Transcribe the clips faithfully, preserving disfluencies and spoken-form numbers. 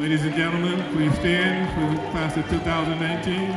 Ladies and gentlemen, please stand for the class of two thousand nineteen.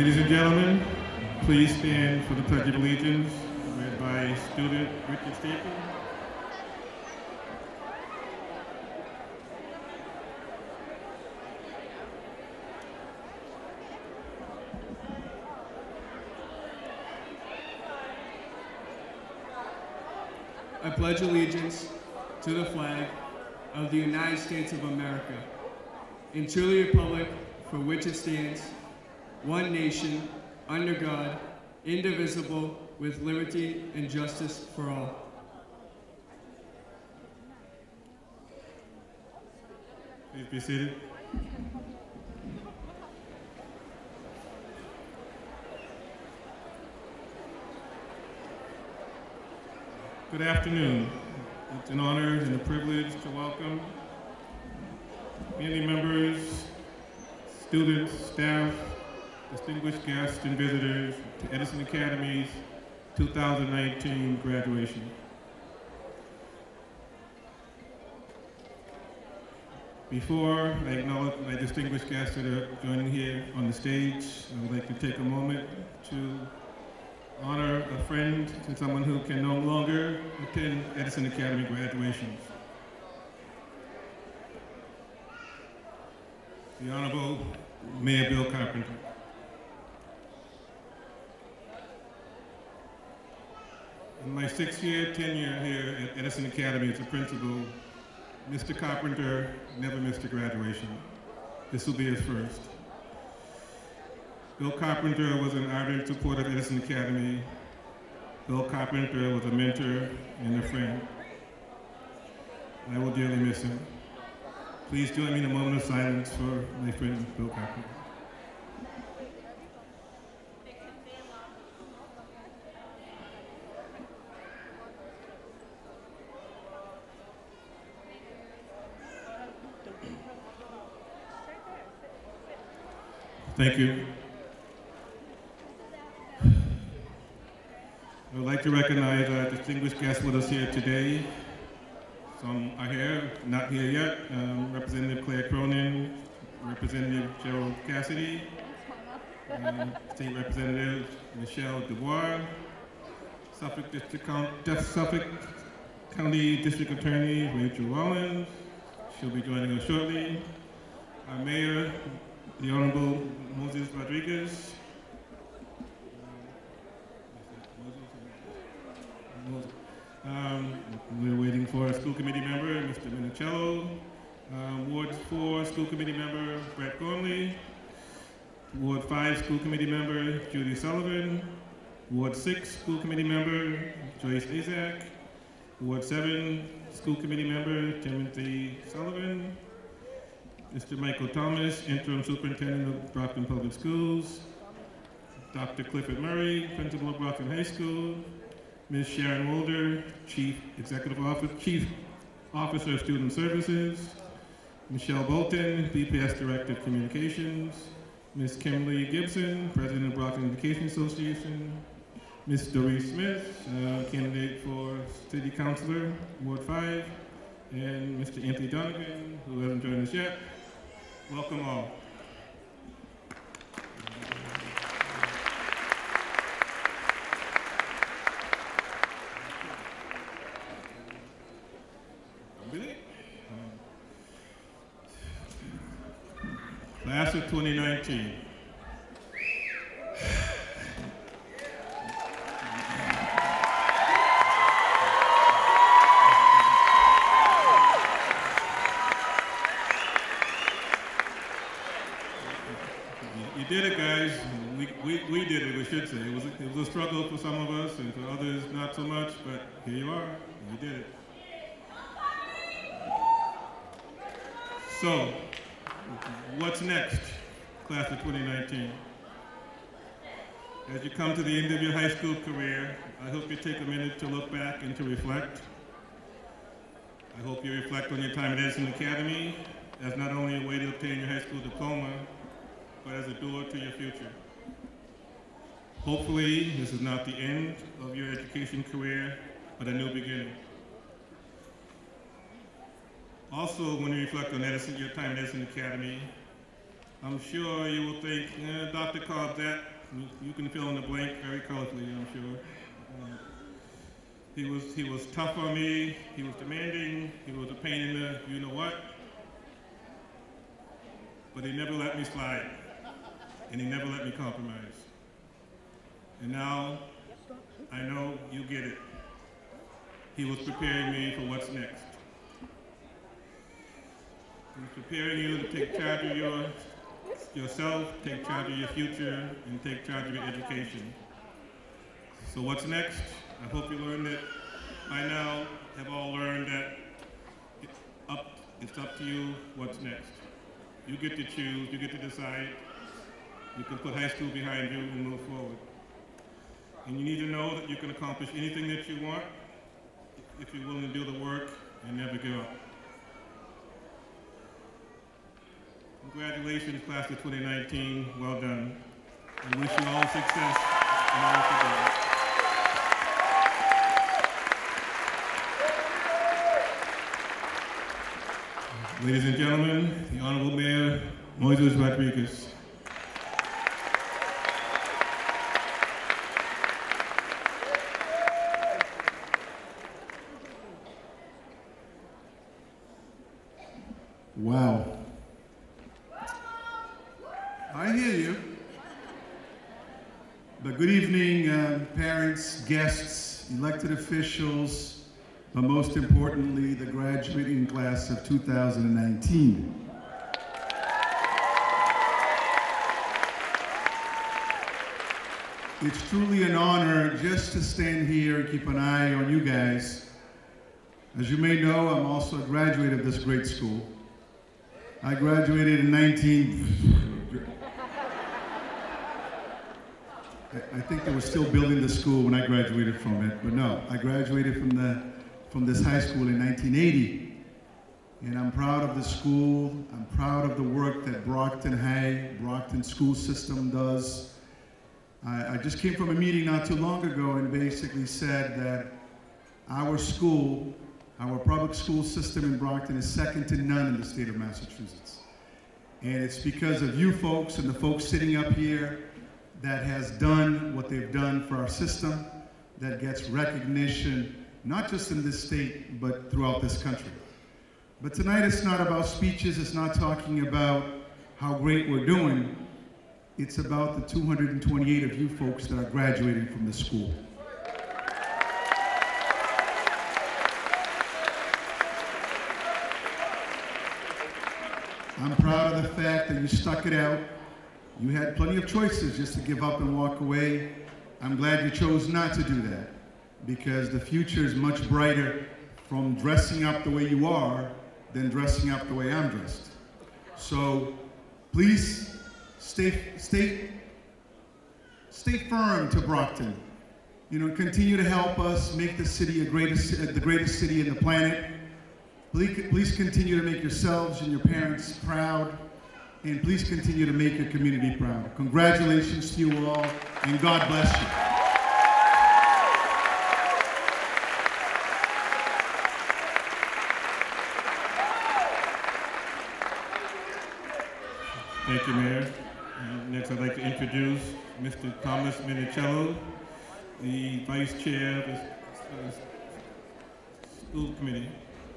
Ladies and gentlemen, please stand for the Pledge of Allegiance, read by student Richard Staples. I pledge allegiance to the flag of the United States of America and to the republic for which it stands, one nation, under God, indivisible, with liberty and justice for all. Please be seated. Good afternoon. It's an honor and a privilege to welcome community members, students, staff, distinguished guests and visitors to Edison Academy's two thousand nineteen graduation. Before I acknowledge my distinguished guests that are joining here on the stage, I would like to take a moment to honor a friend and someone who can no longer attend Edison Academy graduations. The Honorable Mayor Bill Carpenter. In my six-year tenure here at Edison Academy as a principal, Mister Carpenter never missed a graduation. This will be his first. Bill Carpenter was an ardent supporter of Edison Academy. Bill Carpenter was a mentor and a friend. I will dearly miss him. Please join me in a moment of silence for my friend, Bill Carpenter. Thank you. I would like to recognize our distinguished guests with us here today. Some are here, not here yet. Um, Representative Claire Cronin, Representative Gerald Cassidy, uh, State Representative Michelle Dubois, Suffolk, District, Suffolk County District Attorney Rachel Rollins. She'll be joining us shortly. Our Mayor, the Honorable Moses Rodriguez. Um, we're waiting for a school committee member, Mister Minicello. Um, Ward four school committee member, Brett Gormley. Ward five school committee member, Judy Sullivan. Ward six school committee member, Joyce Azak. Ward seven school committee member, Timothy Sullivan. Mister Michael Thomas, interim superintendent of Brockton Public Schools. Doctor Clifford Murray, principal of Brockton High School. Miz Sharon Mulder, Chief Executive Officer, Chief Officer of Student Services. Michelle Bolton, B P S Director of Communications. Miz Kimberly Gibson, President of Brockton Education Association. Miz Doris Smith, uh, candidate for City Councilor, Ward five. And Mister Anthony Donovan, who hasn't joined us yet. Welcome all. Class of twenty nineteen. You did it, guys. We, we, we did it, we should say. It was, a, it was a struggle for some of us and for others not so much, but here you are. You did it. So, what's next, class of twenty nineteen? As you come to the end of your high school career, I hope you take a minute to look back and to reflect. I hope you reflect on your time at Edison Academy as not only a way to obtain your high school diploma, but as a door to your future. Hopefully, this is not the end of your education career, but a new beginning. Also, when you reflect on Edison, your time at Edison Academy, I'm sure you will think, eh, Doctor Cobb, that You, you can fill in the blank very colorfully, I'm sure. Uh, he was he was tough on me. He was demanding. He was a pain in the you know what. But he never let me slide, and he never let me compromise. And now I know you get it. He was preparing me for what's next. He's preparing you to take charge of your, yourself, take charge of your future, and take charge of your education. So what's next? I hope you learned that by now, have all learned that it's up, it's up to you what's next. You get to choose, you get to decide. You can put high school behind you and move forward. And you need to know that you can accomplish anything that you want if you're willing to do the work and never give up. Congratulations, class of twenty nineteen. Well done. I wish you all success in all that you do. Ladies and gentlemen, the Honorable Mayor, Moises Rodriguez. Wow. I hear you. But good evening, uh, parents, guests, elected officials, but most importantly, the graduating class of two thousand nineteen. It's truly an honor just to stand here and keep an eye on you guys. As you may know, I'm also a graduate of this great school. I graduated in nineteen... I think they were still building the school when I graduated from it, but no, I graduated from the from this high school in nineteen eighty, and I'm proud of the school. I'm proud of the work that Brockton High, Brockton school system does. I, I just came from a meeting not too long ago and basically said that our school, our public school system in Brockton is second to none in the state of Massachusetts, and it's because of you folks and the folks sitting up here that has done what they've done for our system, that gets recognition, not just in this state, but throughout this country. But tonight it's not about speeches, it's not talking about how great we're doing, it's about the two hundred twenty-eight of you folks that are graduating from the school. I'm proud of the fact that you stuck it out. You had plenty of choices just to give up and walk away. I'm glad you chose not to do that, because the future is much brighter from dressing up the way you are than dressing up the way I'm dressed. So please stay, stay, stay firm to Brockton. You know, continue to help us make the city a greatest, the greatest city in the planet. Please, please continue to make yourselves and your parents proud. And please continue to make your community proud. Congratulations to you all, and God bless you. Thank you, Mayor. Uh, next, I'd like to introduce Mister Thomas Minicello, the Vice Chair of the uh, School Committee.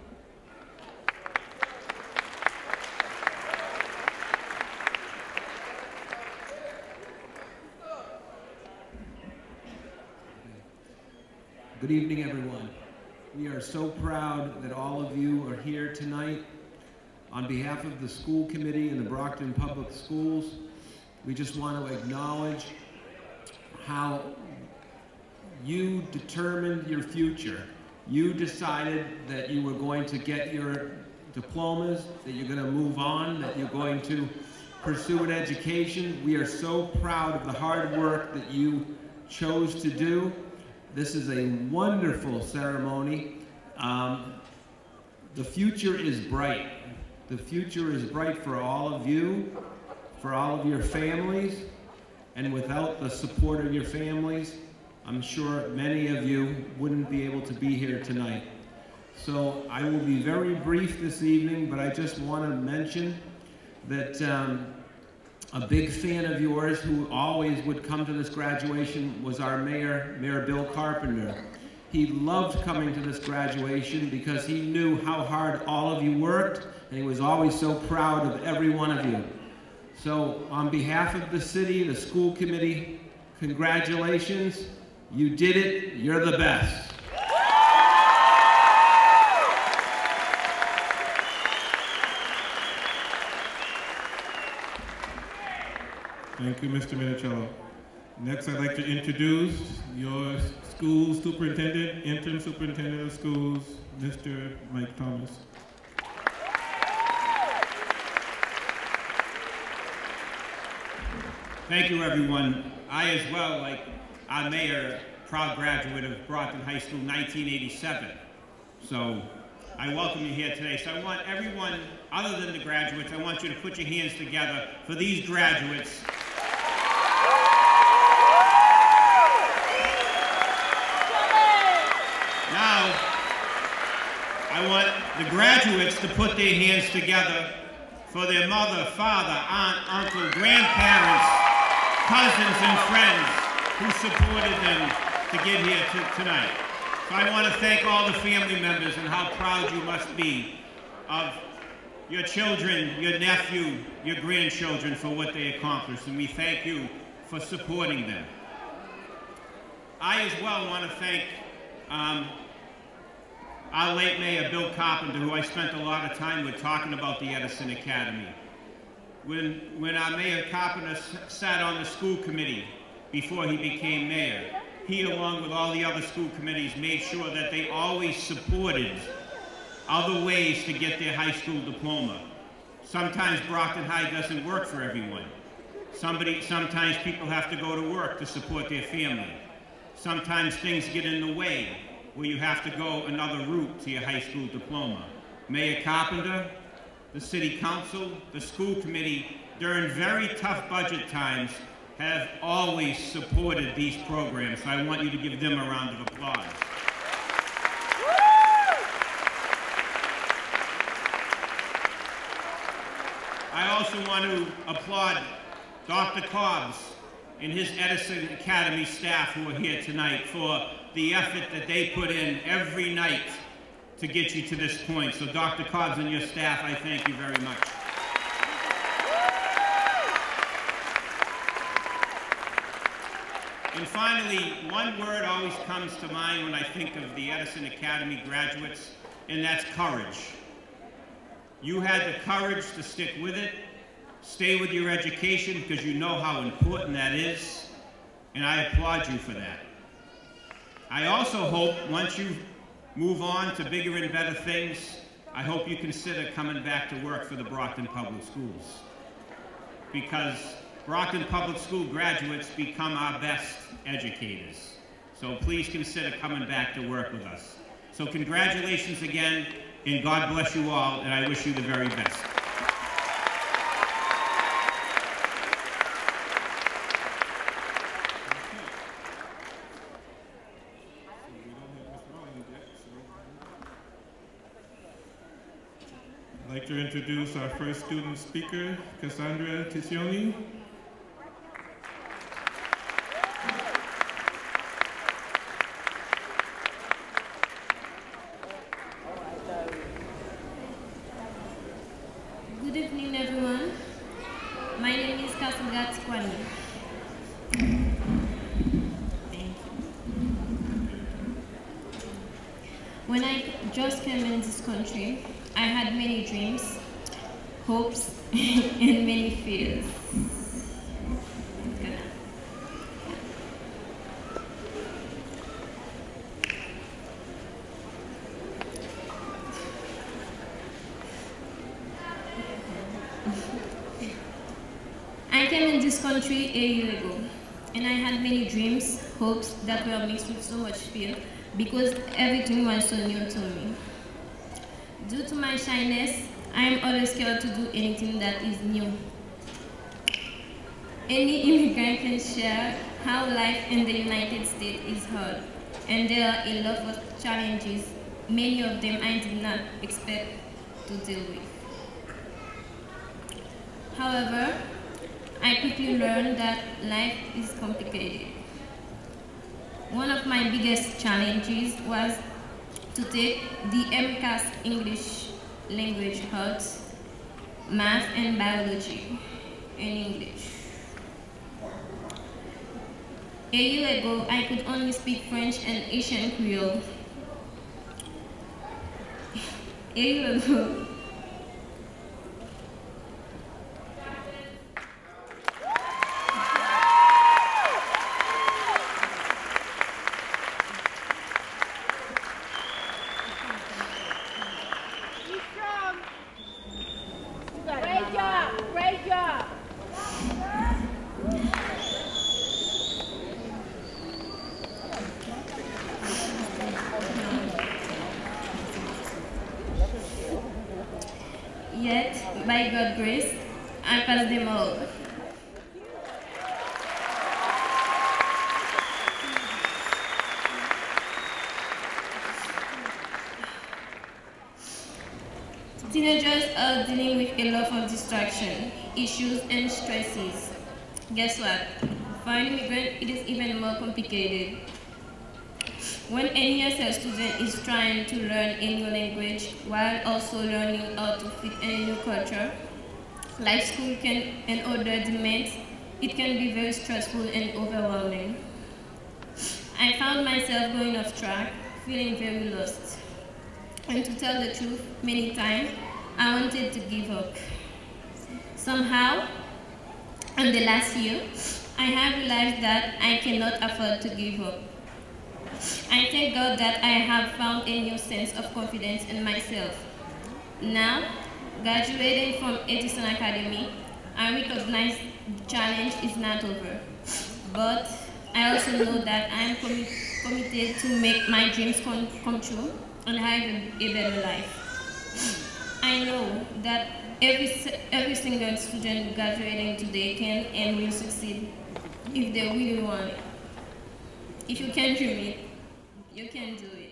Good evening, everyone. We are so proud that all of you are here tonight. On behalf of the school committee and the Brockton Public Schools, we just want to acknowledge how you determined your future. You decided that you were going to get your diplomas, that you're going to move on, that you're going to pursue an education. We are so proud of the hard work that you chose to do. This is a wonderful ceremony. Um, the future is bright. The future is bright for all of you, for all of your families, and without the support of your families, I'm sure many of you wouldn't be able to be here tonight. So I will be very brief this evening, but I just want to mention that um, A big fan of yours who always would come to this graduation was our mayor, Mayor Bill Carpenter. He loved coming to this graduation because he knew how hard all of you worked, and he was always so proud of every one of you. So on behalf of the city, the school committee, congratulations. You did it. You're the best. Thank you, Mister Minicello. Next, I'd like to introduce your school superintendent, interim superintendent of schools, Mister Mike Thomas. Thank you, everyone. I, as well, like our mayor, proud graduate of Brockton High School, nineteen eighty-seven. So I welcome you here today. So I want everyone, other than the graduates, I want you to put your hands together for these graduates. Now, I want the graduates to put their hands together for their mother, father, aunt, uncle, grandparents, cousins, and friends who supported them to get here to, tonight. So I want to thank all the family members and how proud you must be of your children, your nephew, your grandchildren for what they accomplished, and we thank you for supporting them. I as well want to thank um, our late mayor, Bill Carpenter, who I spent a lot of time with talking about the Edison Academy. When, when our Mayor Carpenter sat on the school committee before he became mayor, he, along with all the other school committees, made sure that they always supported other ways to get their high school diploma. Sometimes Brockton High doesn't work for everyone. Somebody, sometimes people have to go to work to support their family. Sometimes things get in the way where you have to go another route to your high school diploma. Mayor Carpenter, the city council, the school committee, during very tough budget times, have always supported these programs. So I want you to give them a round of applause. I also want to applaud Doctor Cobbs and his Edison Academy staff who are here tonight for the effort that they put in every night to get you to this point. So Doctor Cobbs and your staff, I thank you very much. And finally, one word always comes to mind when I think of the Edison Academy graduates, and that's courage. You had the courage to stick with it, stay with your education because you know how important that is, and I applaud you for that. I also hope once you move on to bigger and better things, I hope you consider coming back to work for the Brockton Public Schools. Because Brockton Public School graduates become our best educators. So please consider coming back to work with us. So congratulations again, and God bless you all, and I wish you the very best. I'd like to introduce our first student speaker, Cassandra Ticioni. Good evening, everyone. My name is Cassandra Ticioni. Thank you. When I just came in this country, I had many dreams, hopes, and many fears. I came in this country a year ago, and I had many dreams, hopes that were mixed with so much fear because everything was so new to me. Due to my shyness, I am always scared to do anything that is new. Any immigrant can share how life in the United States is hard, and there are a lot of challenges, many of them I did not expect to deal with. However, I quickly learned that life is complicated. One of my biggest challenges was to take the MCAS English language arts, math, and biology in English. A year ago, I could only speak French and Asian Creole. A year ago, yet, by God's grace, I passed them all. Teenagers are dealing with a lot of distraction, issues, and stresses. Guess what? For an immigrant, it is even more complicated. When an E S L student is trying to learn a new language while also learning how to fit in a new culture, like school can and other demands, it can be very stressful and overwhelming. I found myself going off track, feeling very lost. And to tell the truth, many times, I wanted to give up. Somehow, in the last year, I have realized that I cannot afford to give up. I thank God that I have found a new sense of confidence in myself. Now, graduating from Edison Academy, I recognize the challenge is not over. But I also know that I am commi committed to make my dreams come, come true and have a, a better life. I know that every, every single student graduating today can and will succeed if they really want it. If you can dream it, you can do it.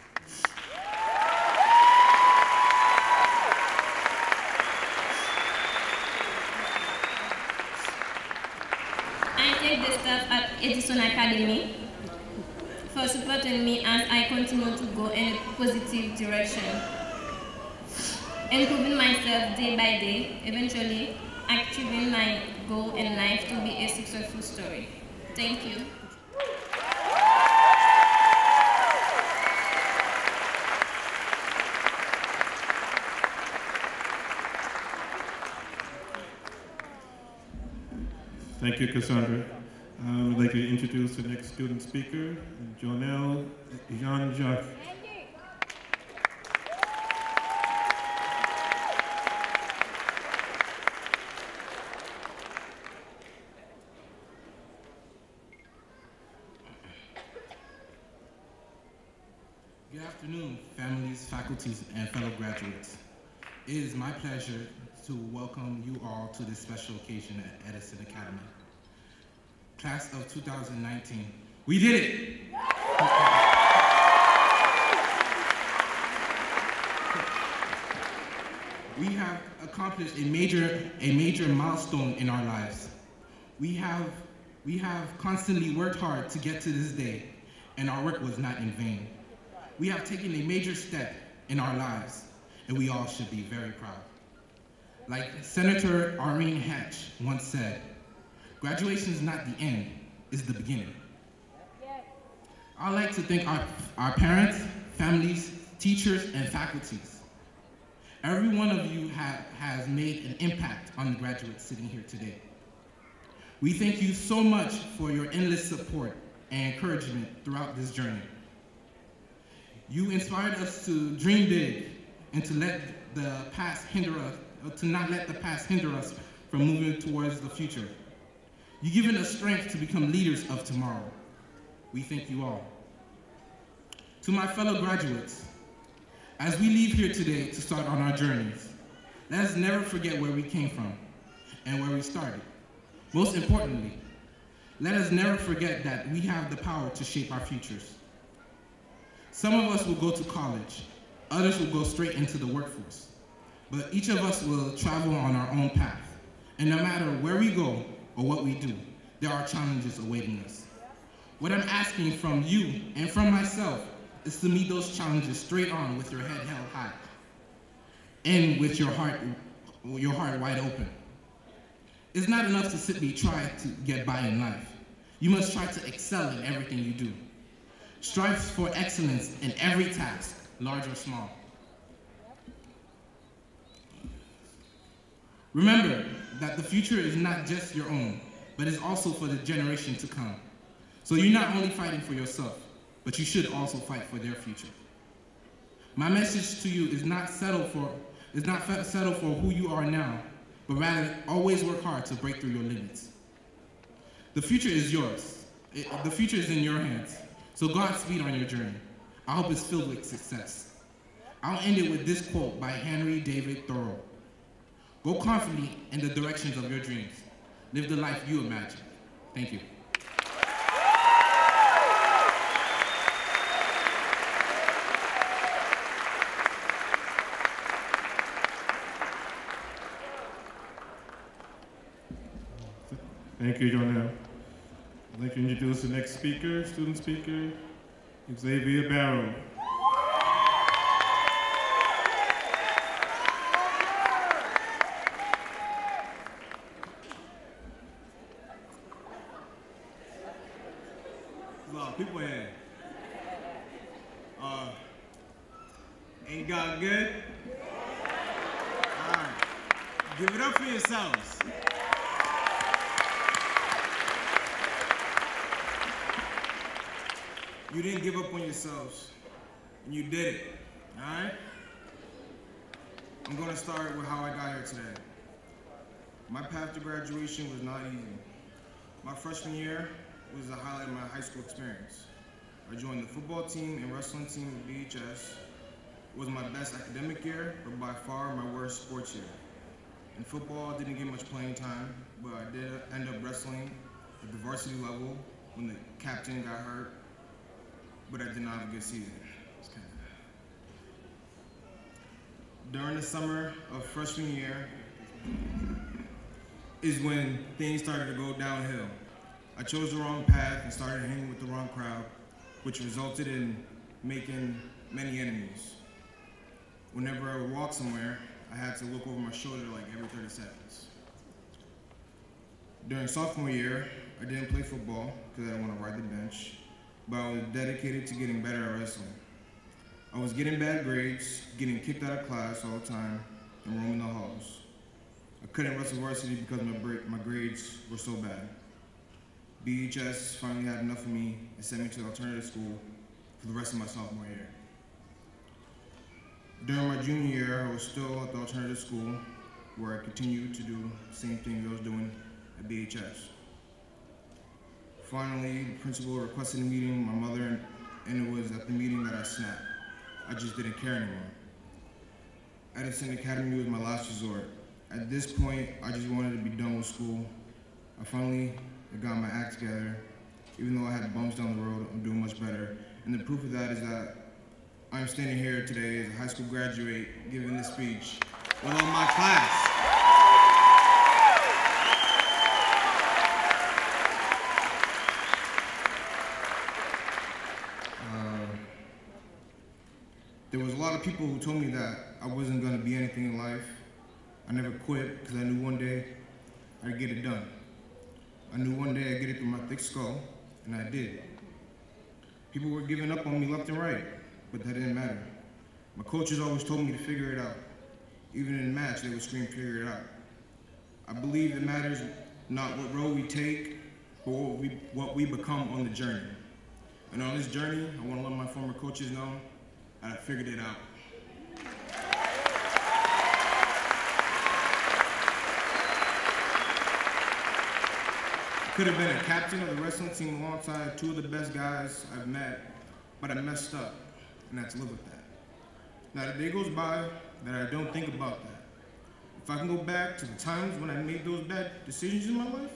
I thank the staff at Edison Academy for supporting me as I continue to go in a positive direction, improving myself day by day, eventually achieving my goal in life to be a successful story. Thank you. Thank you, Cassandra. Um, I'd like to introduce the next student speaker, Jonelle Jean-Jacques. Good afternoon, families, faculties, and fellow graduates. It is my pleasure to welcome you all to this special occasion at Edison Academy. Class of two thousand nineteen, we did it! We have accomplished a major, a major milestone in our lives. We have, we have constantly worked hard to get to this day, and our work was not in vain. We have taken a major step in our lives, and we all should be very proud. Like Senator Irene Hatch once said, graduation is not the end, it's the beginning. I'd like to thank our, our parents, families, teachers, and faculties. Every one of you have, has made an impact on the graduates sitting here today. We thank you so much for your endless support and encouragement throughout this journey. You inspired us to dream big and to let the past hinder us, to not let the past hinder us from moving towards the future. You've given us strength to become leaders of tomorrow. We thank you all. To my fellow graduates, as we leave here today to start on our journeys, let us never forget where we came from and where we started. Most importantly, let us never forget that we have the power to shape our futures. Some of us will go to college, others will go straight into the workforce, but each of us will travel on our own path. And no matter where we go, or what we do, there are challenges awaiting us. What I'm asking from you and from myself is to meet those challenges straight on with your head held high and with your heart, your heart wide open. It's not enough to simply try to get by in life. You must try to excel in everything you do. Strive for excellence in every task, large or small. Remember that the future is not just your own, but is also for the generation to come. So you're not only fighting for yourself, but you should also fight for their future. My message to you is not settle for, is not settle for who you are now, but rather always work hard to break through your limits. The future is yours. It, the future is in your hands. So Godspeed on your journey. I hope it's filled with success. I'll end it with this quote by Henry David Thoreau. Go confidently in the directions of your dreams. Live the life you imagine. Thank you. Thank you, Jonelle. I'd like to introduce the next speaker, student speaker, Xavier Barrow. There's a lot of people here. Uh, ain't God good? All right. Give it up for yourselves. You didn't give up on yourselves, and you did it, all right? I'm gonna start with how I got here today. My path to graduation was not easy. My freshman year was the highlight of my high school experience. I joined the football team and wrestling team at B H S. It was my best academic year, but by far my worst sports year. In football, I didn't get much playing time, but I did end up wrestling at the varsity level when the captain got hurt. But I did not have a good season. Kind of... During the summer of freshman year is when things started to go downhill. I chose the wrong path and started hanging with the wrong crowd, which resulted in making many enemies. Whenever I would walk somewhere, I had to look over my shoulder like every thirty seconds. During sophomore year, I didn't play football because I didn't want to ride the bench, but I was dedicated to getting better at wrestling. I was getting bad grades, getting kicked out of class all the time, and roaming the halls. I couldn't wrestle varsity because my, my grades were so bad. B H S finally had enough of me and sent me to alternative school for the rest of my sophomore year. During my junior year, I was still at the alternative school where I continued to do the same thing I was doing at B H S. Finally, the principal requested a meeting with my mother, and it was at the meeting that I snapped. I just didn't care anymore. Edison Academy was my last resort. At this point, I just wanted to be done with school. I finally got my act together. Even though I had bumps down the road, I'm doing much better. And the proof of that is that I'm standing here today as a high school graduate giving this speech with all my class. There was a lot of people who told me that I wasn't going to be anything in life. I never quit because I knew one day I'd get it done. I knew one day I'd get it through my thick skull, and I did. People were giving up on me left and right, but that didn't matter. My coaches always told me to figure it out. Even in match, they would scream, figure it out. I believe it matters not what road we take, but what we, what we become on the journey. And on this journey, I want to let my former coaches know I figured it out. I could have been a captain of the wrestling team alongside two of the best guys I've met, but I messed up, and I had to live with that. Not a day goes by that I don't think about that. If I can go back to the times when I made those bad decisions in my life,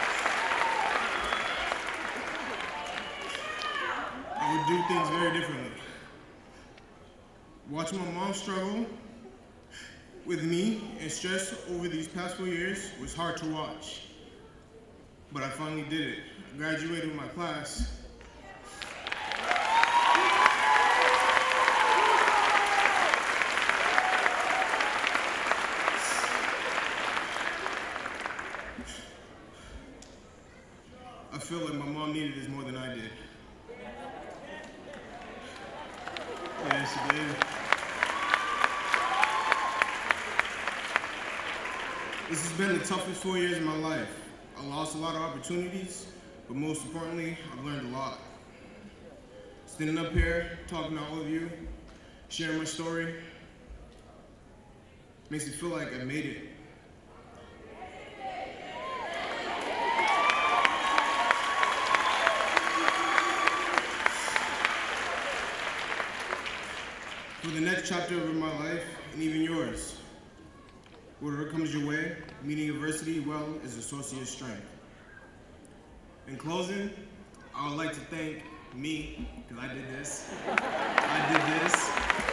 I would do things very differently. watching my mom struggle with me and stress over these past four years was hard to watch. But I finally did it. I graduated with my class. I feel like my mom needed this more than I did. Yeah, she did. This has been the toughest four years of my life. I lost a lot of opportunities, but most importantly, I've learned a lot. Standing up here, talking to all of you, sharing my story, makes me feel like I made it. For the next chapter of my life, and even yours, whatever comes your way, meeting adversity well is a source of your strength. In closing, I would like to thank me, because I did this. I did this.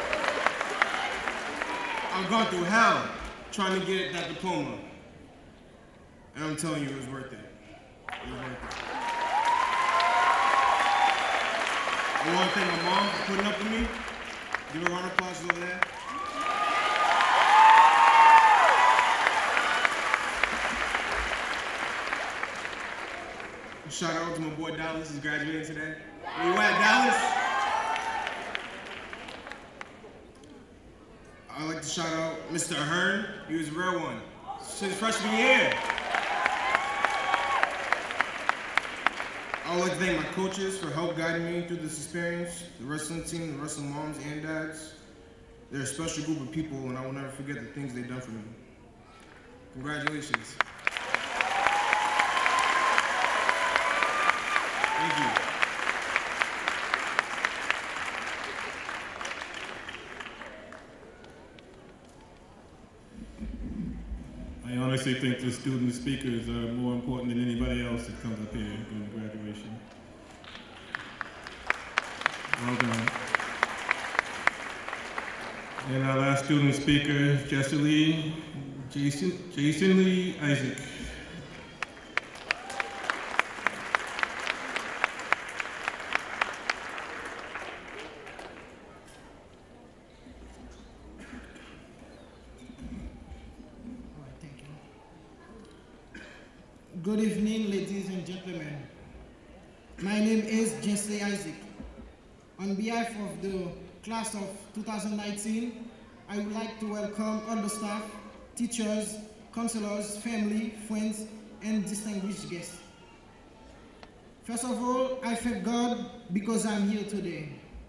I've gone through hell trying to get that diploma. And I'm telling you, it was worth it. It was worth it. I want to thank my mom for putting up with me. Give her a round of applause over there. Shout out to my boy Dallas, he's graduating today. Where you at, Dallas? I'd like to shout out Mister Ahern, he was a real one. Since freshman year. I would like to thank my coaches for help guiding me through this experience, the wrestling team, the wrestling moms and dads. They're a special group of people, and I will never forget the things they've done for me. Congratulations. Thank you. I honestly think the student speakers are more important than anybody else that comes up here during the graduation. Well done. And our last student speaker is Jesse Lee, Jason, Jason Lee Isaac. Good evening, ladies and gentlemen. My name is Jesse Isaac. On behalf of the class of two thousand nineteen, I would like to welcome all the staff, teachers, counselors, family, friends, and distinguished guests. First of all, I thank God because I'm here today.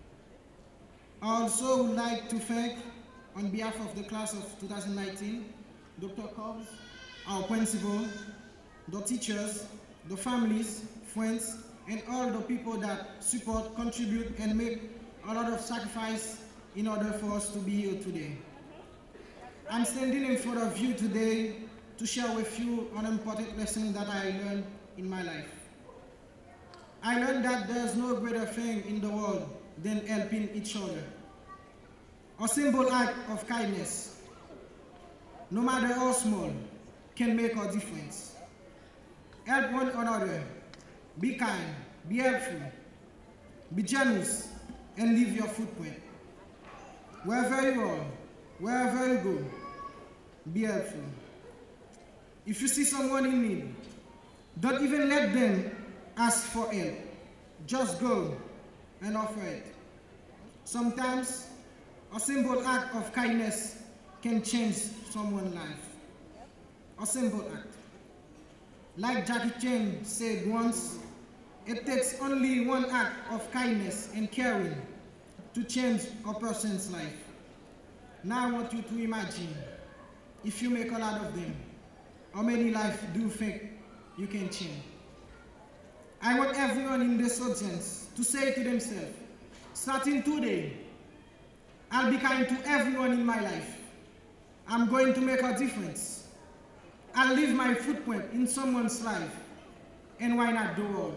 I also would like to thank, on behalf of the class of two thousand nineteen, Doctor Cobbs, our principal, the teachers, the families, friends, and all the people that support, contribute, and make a lot of sacrifice in order for us to be here today. I'm standing in front of you today to share with you an important lesson that I learned in my life. I learned that there's no greater thing in the world than helping each other. A simple act of kindness, no matter how small, can make a difference. Help one another, be kind, be helpful, be generous, and leave your footprint. Wherever you are, wherever you go, be helpful. If you see someone in need, don't even let them ask for help. Just go and offer it. Sometimes, a simple act of kindness can change someone's life. A simple act. Like Jackie Chan said once, it takes only one act of kindness and caring to change a person's life. Now I want you to imagine, if you make a lot of them, how many lives do you think you can change? I want everyone in this audience to say to themselves, starting today, I'll be kind to everyone in my life. I'm going to make a difference. I'll leave my footprint in someone's life, and why not the world?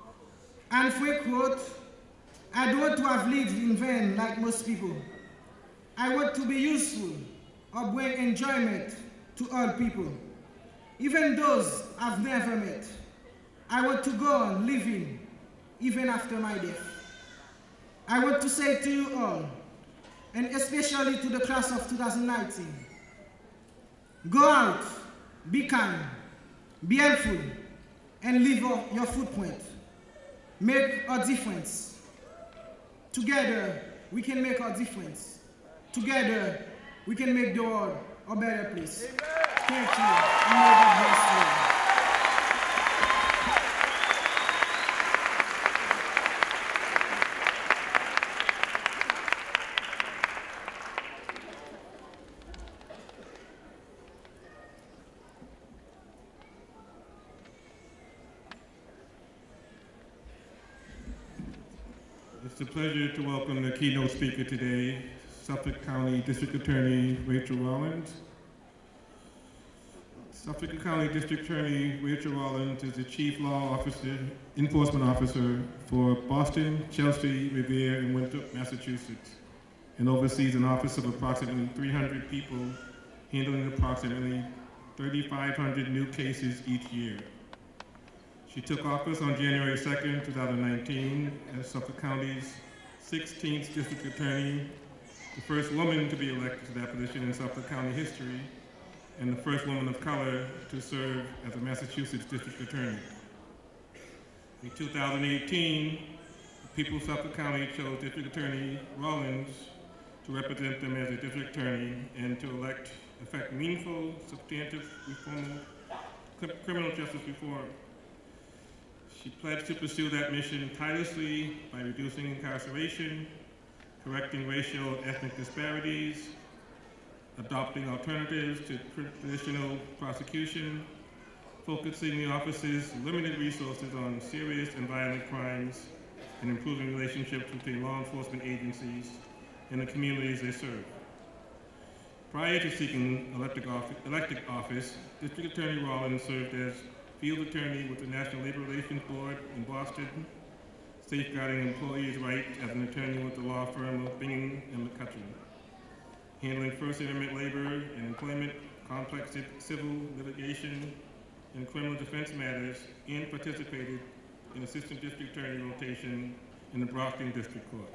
And Frank wrote, I don't want to have lived in vain like most people. I want to be useful or bring enjoyment to all people, even those I've never met. I want to go on living even after my death. I want to say to you all, and especially to the class of two thousand nineteen, go out, be kind, be helpful, and leave your footprint. Make a difference. Together, we can make a difference. Together, we can make the world a better place. Thank you, and may God bless you. It's a pleasure to welcome the keynote speaker today, Suffolk County District Attorney Rachel Rollins. Suffolk County District Attorney Rachel Rollins is the Chief Law Officer, Enforcement Officer for Boston, Chelsea, Revere, and Winthrop, Massachusetts, and oversees an office of approximately three hundred people, handling approximately thirty-five hundred new cases each year. She took office on January second, two thousand nineteen, as Suffolk County's sixteenth District Attorney, the first woman to be elected to that position in Suffolk County history, and the first woman of color to serve as a Massachusetts District Attorney. In two thousand eighteen, the people of Suffolk County chose District Attorney Rollins to represent them as a District Attorney and to elect, effect meaningful, substantive reform, criminal justice reform. She pledged to pursue that mission tirelessly by reducing incarceration, correcting racial and ethnic disparities, adopting alternatives to traditional prosecution, focusing the office's limited resources on serious and violent crimes, and improving relationships between law enforcement agencies and the communities they serve. Prior to seeking elected office, District Attorney Rollins served as field attorney with the National Labor Relations Board in Boston, safeguarding employees' rights as an attorney with the law firm of Bingham and McCutcheon, handling First Amendment labor and employment, complex civil litigation, and criminal defense matters, and participated in Assistant District Attorney rotation in the Brockton District Court.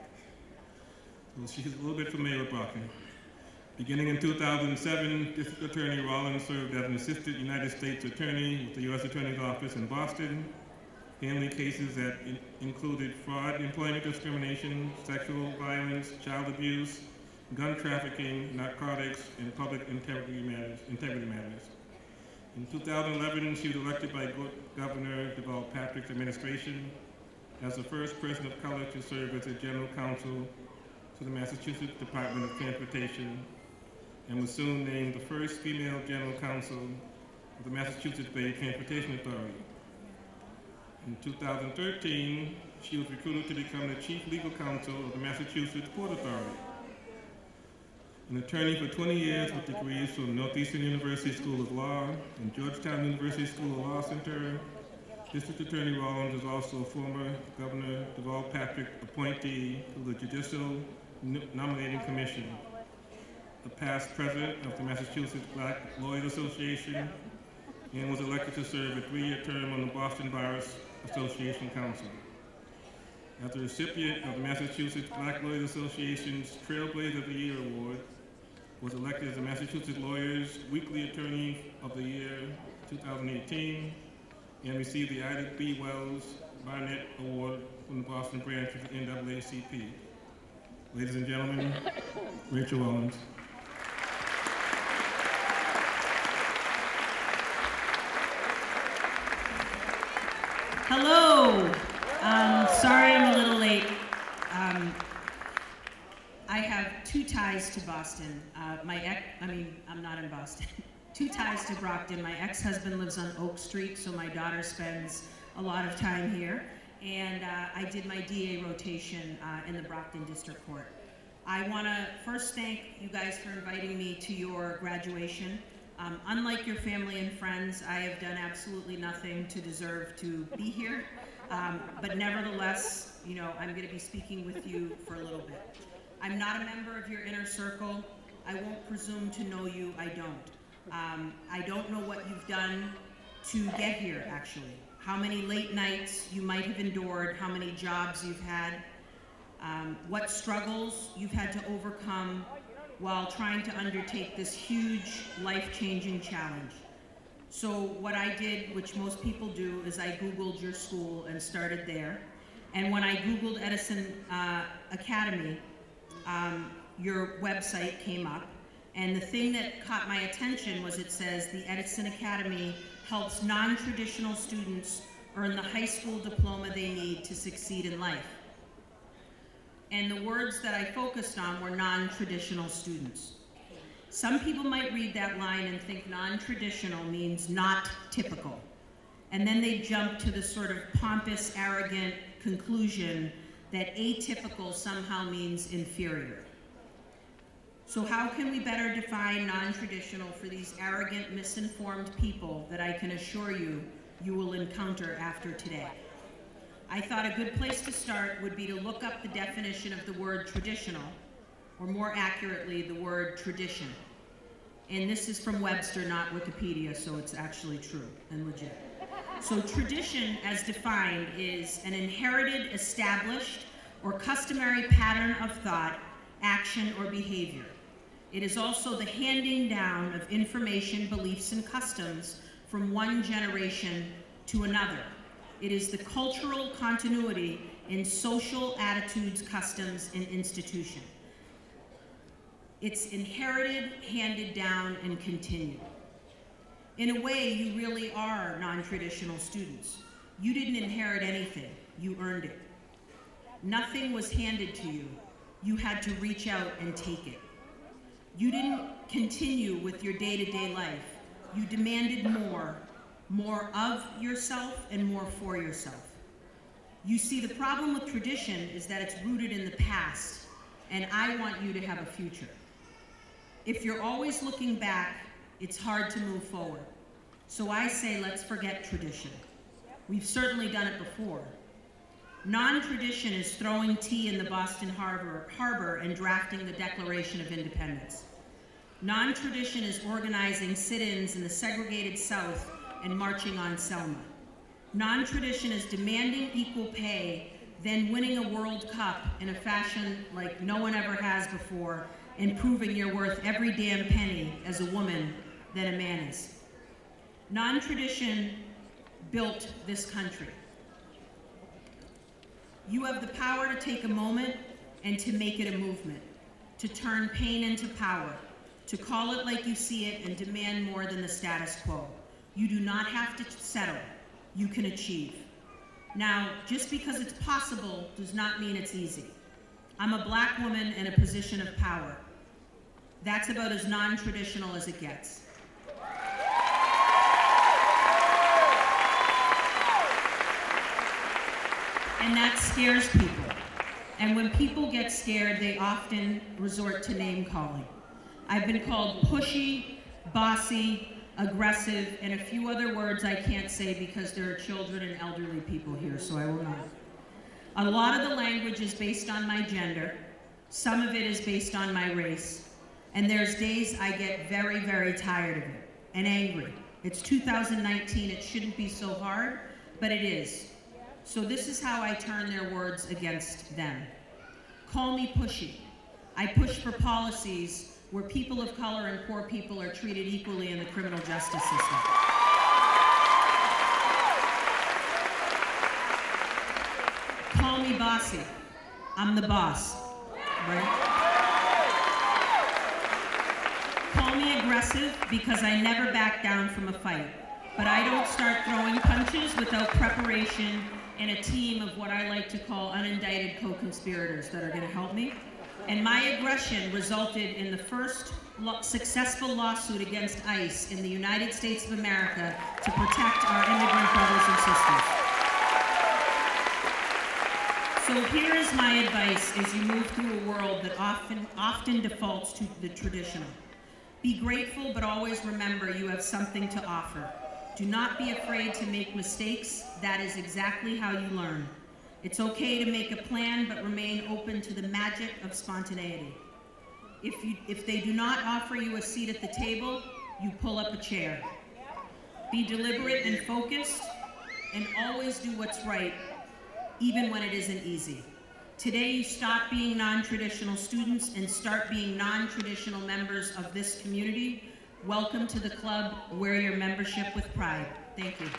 So she's a little bit familiar with Brockton. Beginning in two thousand seven, District Attorney Rollins served as an Assistant United States Attorney with the U S Attorney's Office in Boston, handling cases that in included fraud, employment discrimination, sexual violence, child abuse, gun trafficking, narcotics, and public integrity matters. Integrity matters. In two thousand eleven, she was elected by Governor Deval Patrick's administration as the first person of color to serve as a general counsel to the Massachusetts Department of Transportation, and was soon named the first female general counsel of the Massachusetts Bay Transportation Authority. In two thousand thirteen, she was recruited to become the chief legal counsel of the Massachusetts Port Authority. An attorney for twenty years with degrees from Northeastern University School of Law and Georgetown University School of Law Center, District Attorney Rollins is also a former Governor Deval Patrick appointee to the Judicial Nominating Commission, a past president of the Massachusetts Black Lawyers Association, and was elected to serve a three-year term on the Boston Bar Association Council. As the recipient of the Massachusetts Black Lawyers Association's Trailblazer of the Year Award, was elected as the Massachusetts Lawyers Weekly Attorney of the Year two thousand eighteen, and received the Ida B. Wells Barnett Award from the Boston branch of the N double A C P. Ladies and gentlemen, Rachel Rollins. Hello. Um, sorry I'm a little late. Um, I have two ties to Boston. Uh, my ex, I mean, I'm not in Boston. Two ties to Brockton. My ex-husband lives on Oak Street, so my daughter spends a lot of time here. And uh, I did my D A rotation uh, in the Brockton District Court. I want to first thank you guys for inviting me to your graduation. Um, unlike your family and friends, I have done absolutely nothing to deserve to be here. Um, but nevertheless, you know, I'm going to be speaking with you for a little bit. I'm not a member of your inner circle. I won't presume to know you, I don't. Um, I don't know what you've done to get here, actually. How many late nights you might have endured, how many jobs you've had, um, what struggles you've had to overcome while trying to undertake this huge, life-changing challenge. So what I did, which most people do, is I Googled your school and started there. And when I Googled Edison uh, Academy, um, your website came up. And the thing that caught my attention was it says the Edison Academy helps non-traditional students earn the high school diploma they need to succeed in life. And the words that I focused on were non-traditional students. Some people might read that line and think non-traditional means not typical. And then they jump to the sort of pompous, arrogant conclusion that atypical somehow means inferior. So how can we better define non-traditional for these arrogant, misinformed people that I can assure you, you will encounter after today? I thought a good place to start would be to look up the definition of the word traditional, or more accurately, the word tradition. And this is from Webster, not Wikipedia, so it's actually true and legit. So tradition, as defined, is an inherited, established, or customary pattern of thought, action, or behavior. It is also the handing down of information, beliefs, and customs from one generation to another. It is the cultural continuity in social attitudes, customs, and institution. It's inherited, handed down, and continued. In a way, you really are non-traditional students. You didn't inherit anything, you earned it. Nothing was handed to you. You had to reach out and take it. You didn't continue with your day-to-day life. You demanded more, more of yourself and more for yourself. You see, the problem with tradition is that it's rooted in the past, and I want you to have a future. If you're always looking back, it's hard to move forward. So I say, let's forget tradition. We've certainly done it before. Non-tradition is throwing tea in the Boston Harbor, harbor and drafting the Declaration of Independence. Non-tradition is organizing sit-ins in the segregated South and marching on Selma. Non-tradition is demanding equal pay, then winning a World Cup in a fashion like no one ever has before, and proving you're worth every damn penny as a woman that a man is. Non-tradition built this country. You have the power to take a moment and to make it a movement, to turn pain into power, to call it like you see it and demand more than the status quo. You do not have to settle. You can achieve. Now, just because it's possible does not mean it's easy. I'm a black woman in a position of power. That's about as non-traditional as it gets. And that scares people. And when people get scared, they often resort to name calling. I've been called pushy, bossy, aggressive, and a few other words I can't say because there are children and elderly people here, so I will not. A lot of the language is based on my gender. Some of it is based on my race. And there's days I get very, very tired of it and angry. It's two thousand nineteen, it shouldn't be so hard, but it is. So this is how I turn their words against them. Call me pushy. I push for policies where people of color and poor people are treated equally in the criminal justice system. Call me bossy. I'm the boss, right? Call me aggressive because I never back down from a fight. But I don't start throwing punches without preparation and a team of what I like to call unindicted co-conspirators that are going to help me. And my aggression resulted in the first lo- successful lawsuit against ICE in the United States of America to protect our immigrant brothers and sisters. So here is my advice as you move through a world that often, often defaults to the traditional. Be grateful, but always remember you have something to offer. Do not be afraid to make mistakes. That is exactly how you learn. It's okay to make a plan, but remain open to the magic of spontaneity. If, you, if they do not offer you a seat at the table, you pull up a chair. Be deliberate and focused, and always do what's right, even when it isn't easy. Today, you stop being non-traditional students and start being non-traditional members of this community. Welcome to the club. Wear your membership with pride. Thank you.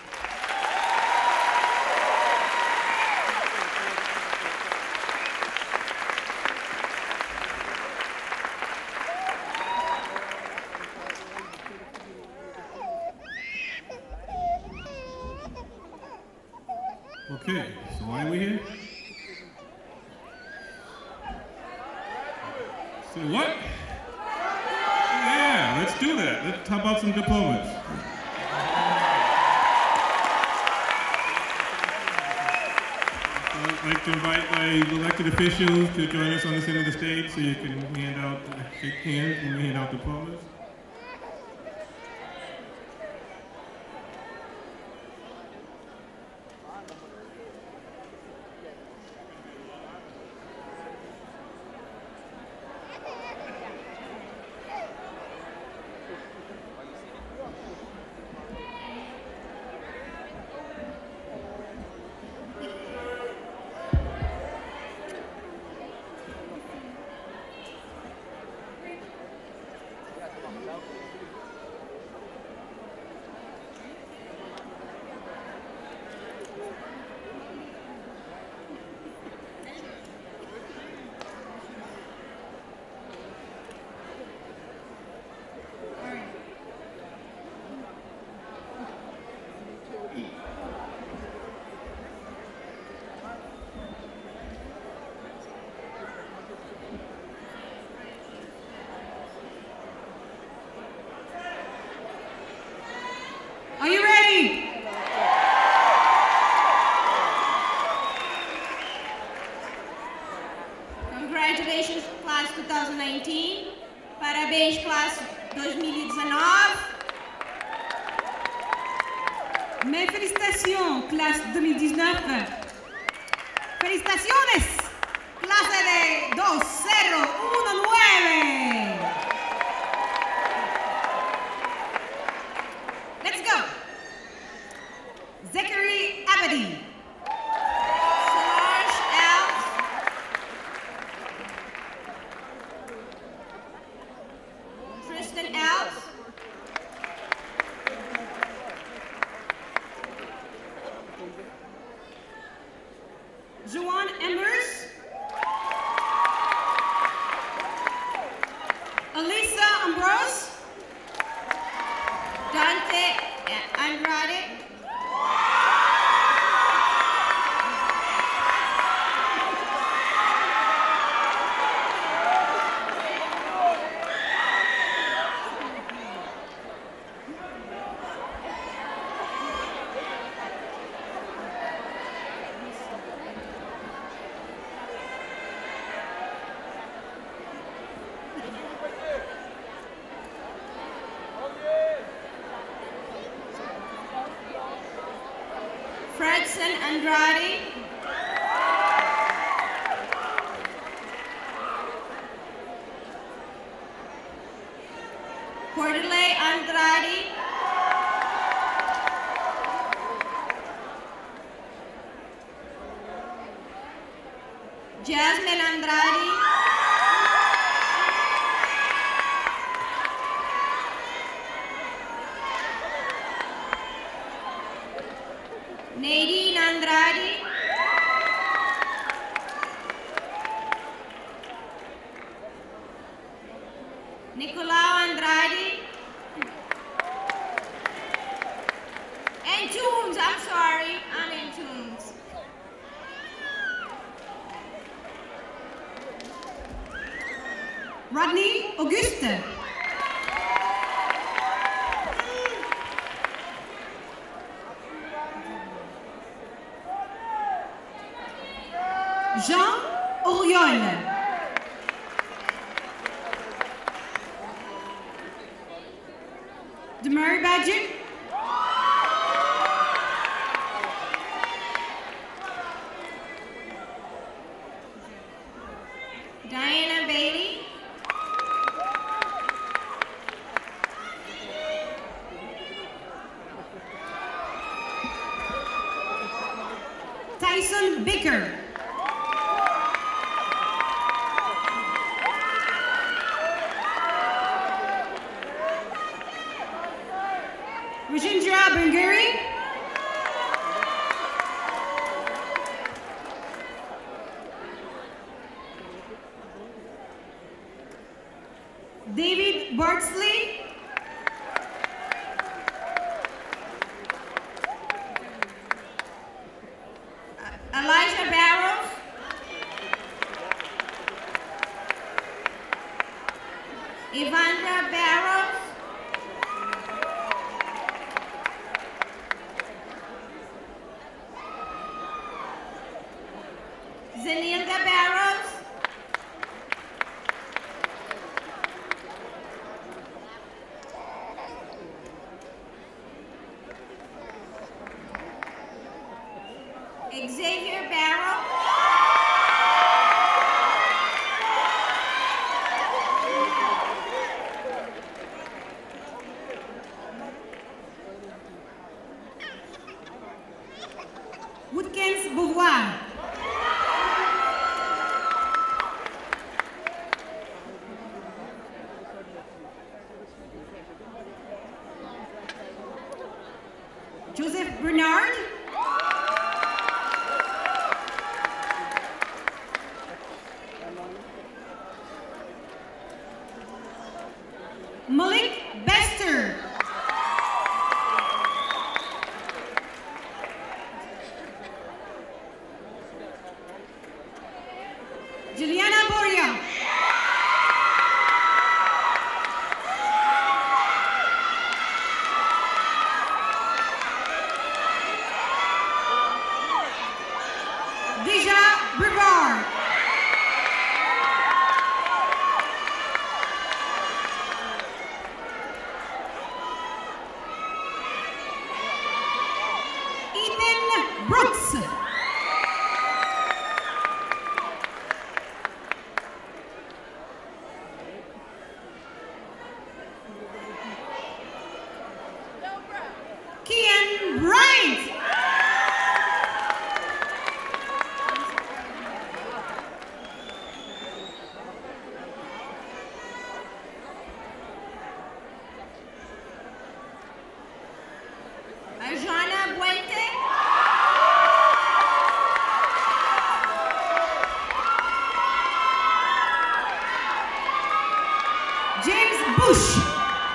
Okay, so why are we here? Say what? Yeah, let's do that. Let's talk about some diplomas. I'd like to invite my elected officials to join us on the center of the stage so you can hand out, shake hands when we hand out diplomas. Are you ready? Congratulations, class twenty nineteen. Parabéns, classe dois mil e dezenove. Mes félicitations, classe deux mille dix-neuf. Felicitaciones, clase de dos cero uno nueve. Let's go. Zachary Abadi. Solange Elves. Tristan Elves. Joanne Embers. Elisa Ambrose. Dante Andrade. Fredson Andrade. Cordele Andrade. Jasmine Andrade. Nadine Andrade. Nicolau Andrade. And Tunes, I'm sorry, I'm in Tunes. Rodney Auguste. Jean Auriol. Demary Badger. Tyson Baker. Rajendra Bengari. David Bardsley. Elijah Barrows. Evandra Barrows. Zenilda Barrows. Xavier Barrow. Woodkins Beauvoir. Joseph Bernard. Malik Bester. Juliana Boria. Deja Brevard. Ethan Brooks. Kian Bryant. Ajana Buente. James Bush.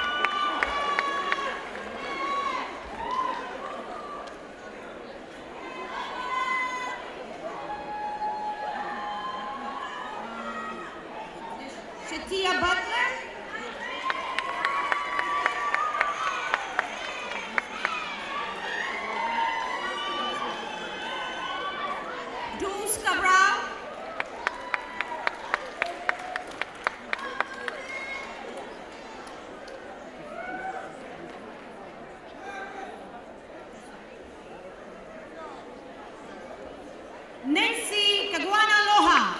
Shatia Butler. Dulce Cabral. Nancy Caguana Loja.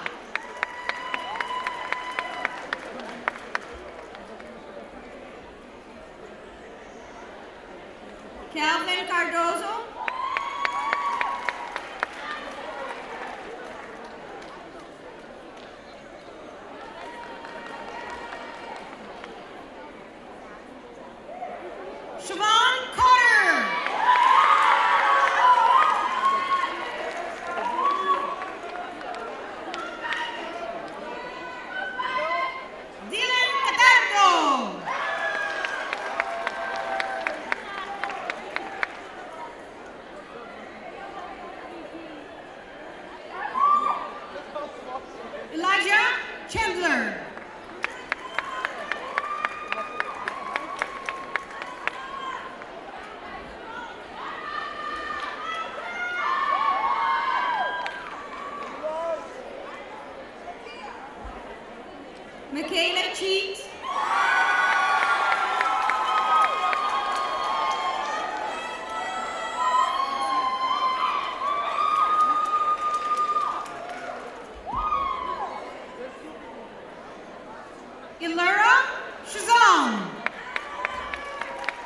Calvin Cardozo. Siobhan Carter. Dylan Catardo. Elijah Chandler. Michaela Cheat. Ilera Shazam.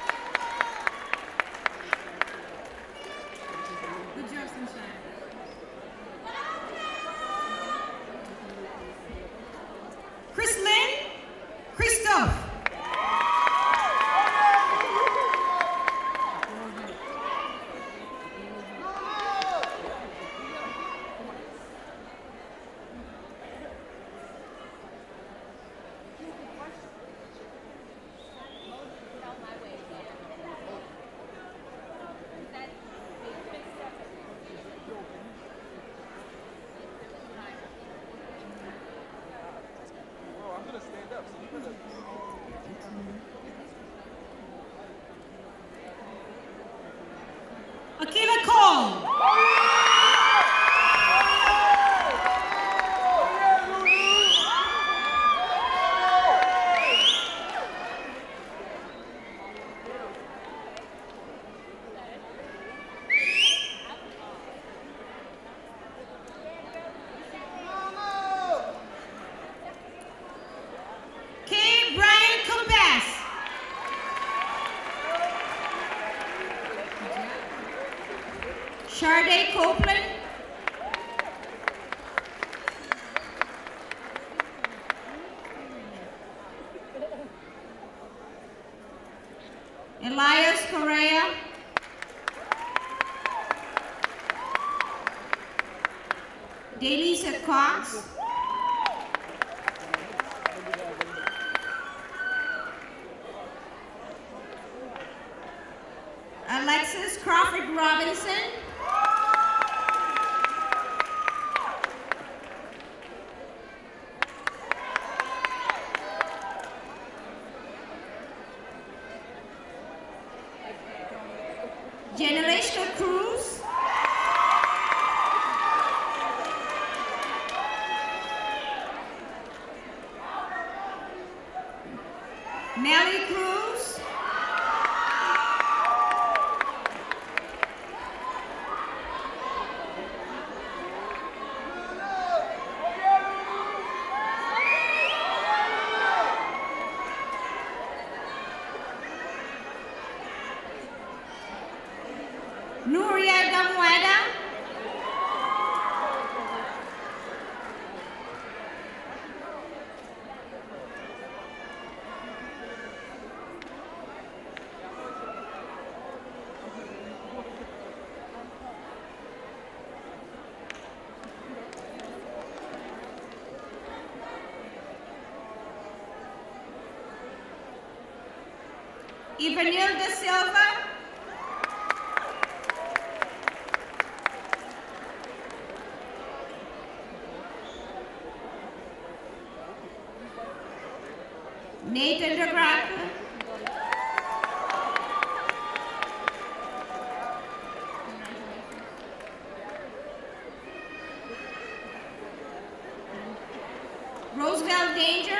Good job, Sunshine. Akila Cole. K. Brian Compass. Sharday Copeland. Elias Correa. Delisa Cox. Alexis Crawford Robinson. Generation Cruz. Melly Cruz. Nuria Damueda. Ivanil da Silva. Nathan DeGraca. Roosevelt Danger.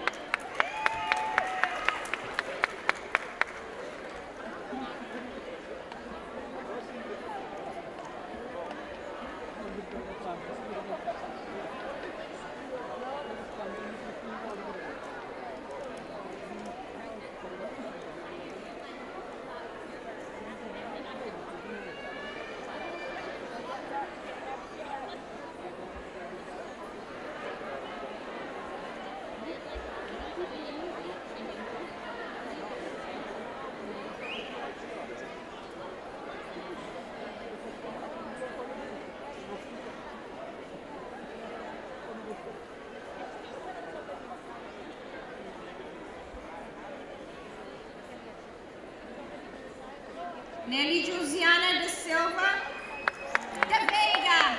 Nelly Josiana da Silva. Da Veiga.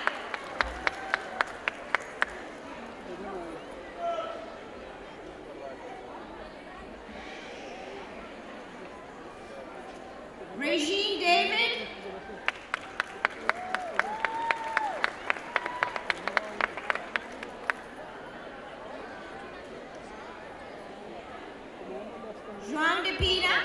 Regine David. Joan de Pina.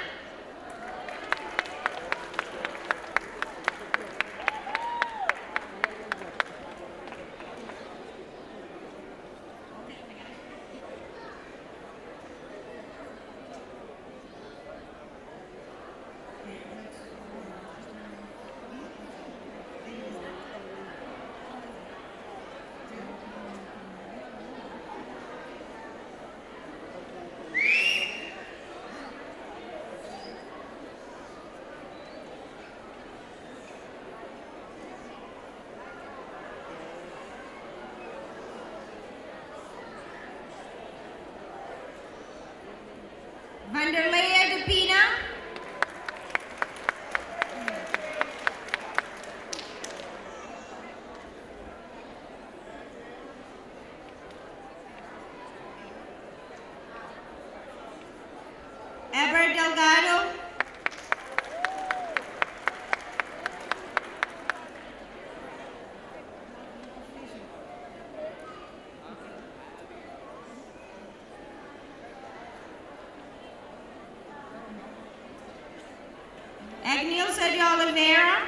Agnilza de Oliveira.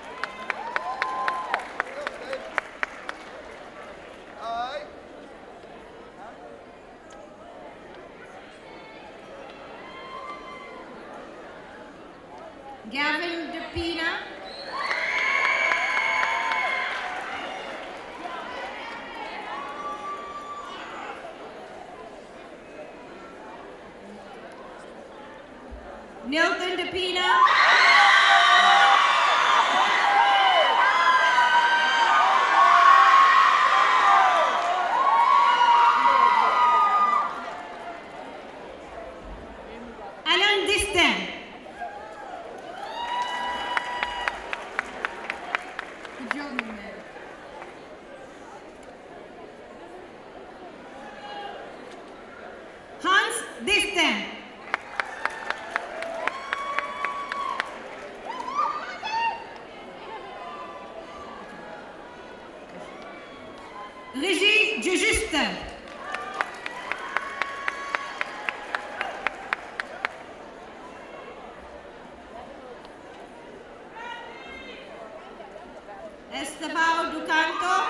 Gavin DePina. Nilton DePina. Alan Distan. Good job, man. Hans Distan. Régie de Justin. Estevão do Canto.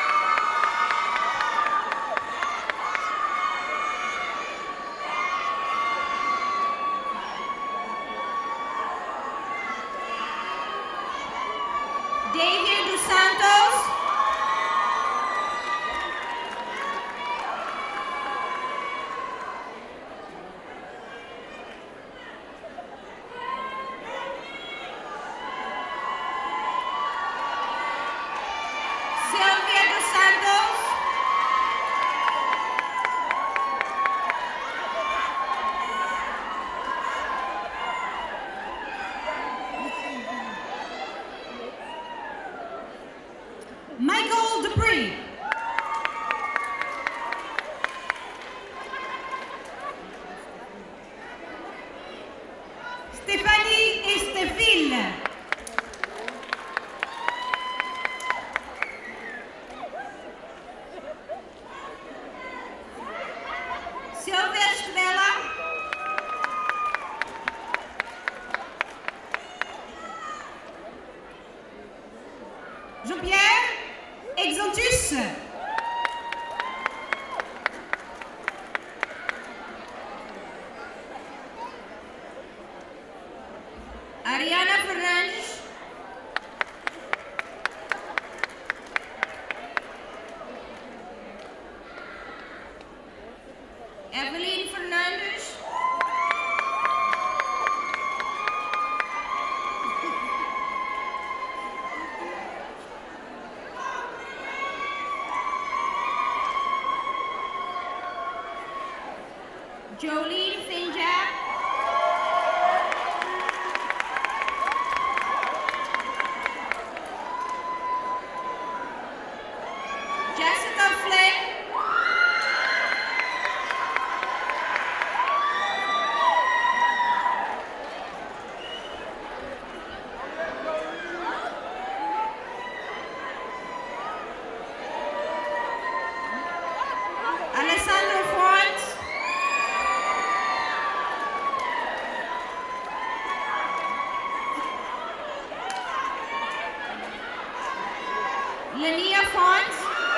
David dos Santos. Silvia dos Santos. Michael Dupree. Stéphanie Esteville. Silvia Estrela. Jean-Pierre Exantus. Ariana Fernandes. Evelyn Fernandes. Jolene Finjack. Jessica Flynn. Alessandro Font. Lania Font.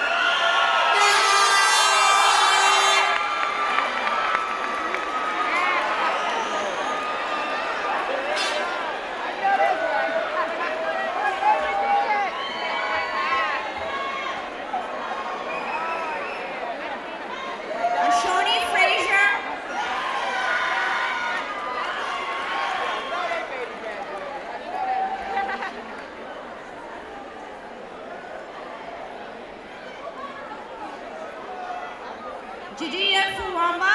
Shoni Fraser. Judea Fuwamba.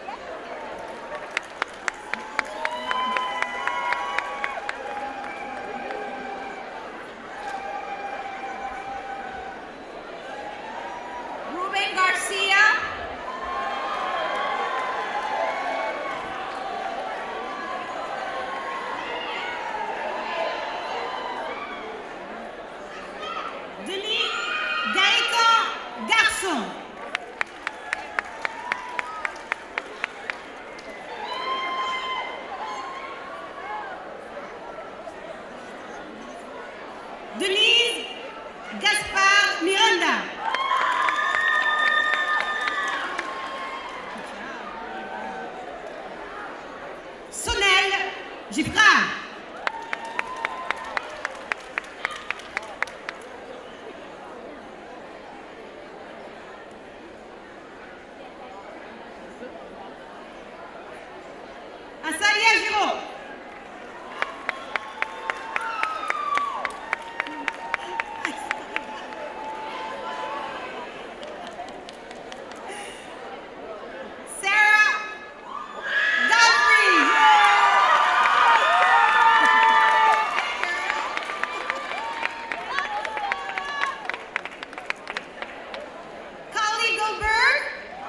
Ruben Garcia. Denis Gaëtan Garçon. Denise Gaspar Miranda. Sonel Gifrard. Asalia Giraud. Sarah Godfrey. Kali Goldberg.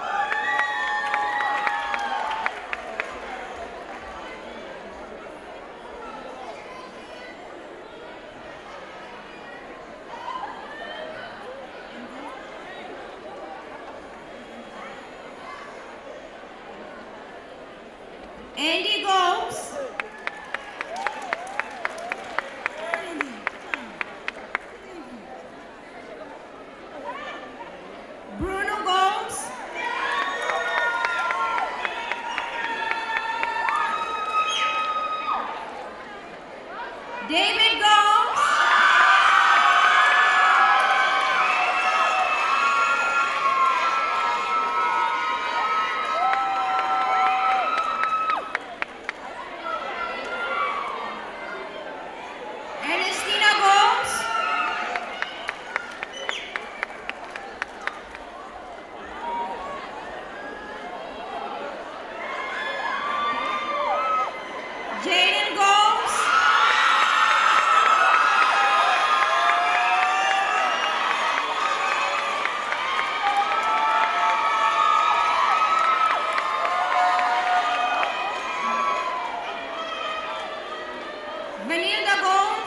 Andy Gomes. Bruno Gomes. David Gomes. Ernestina Gomes. Jaden Gomes. Vanilda Gomes.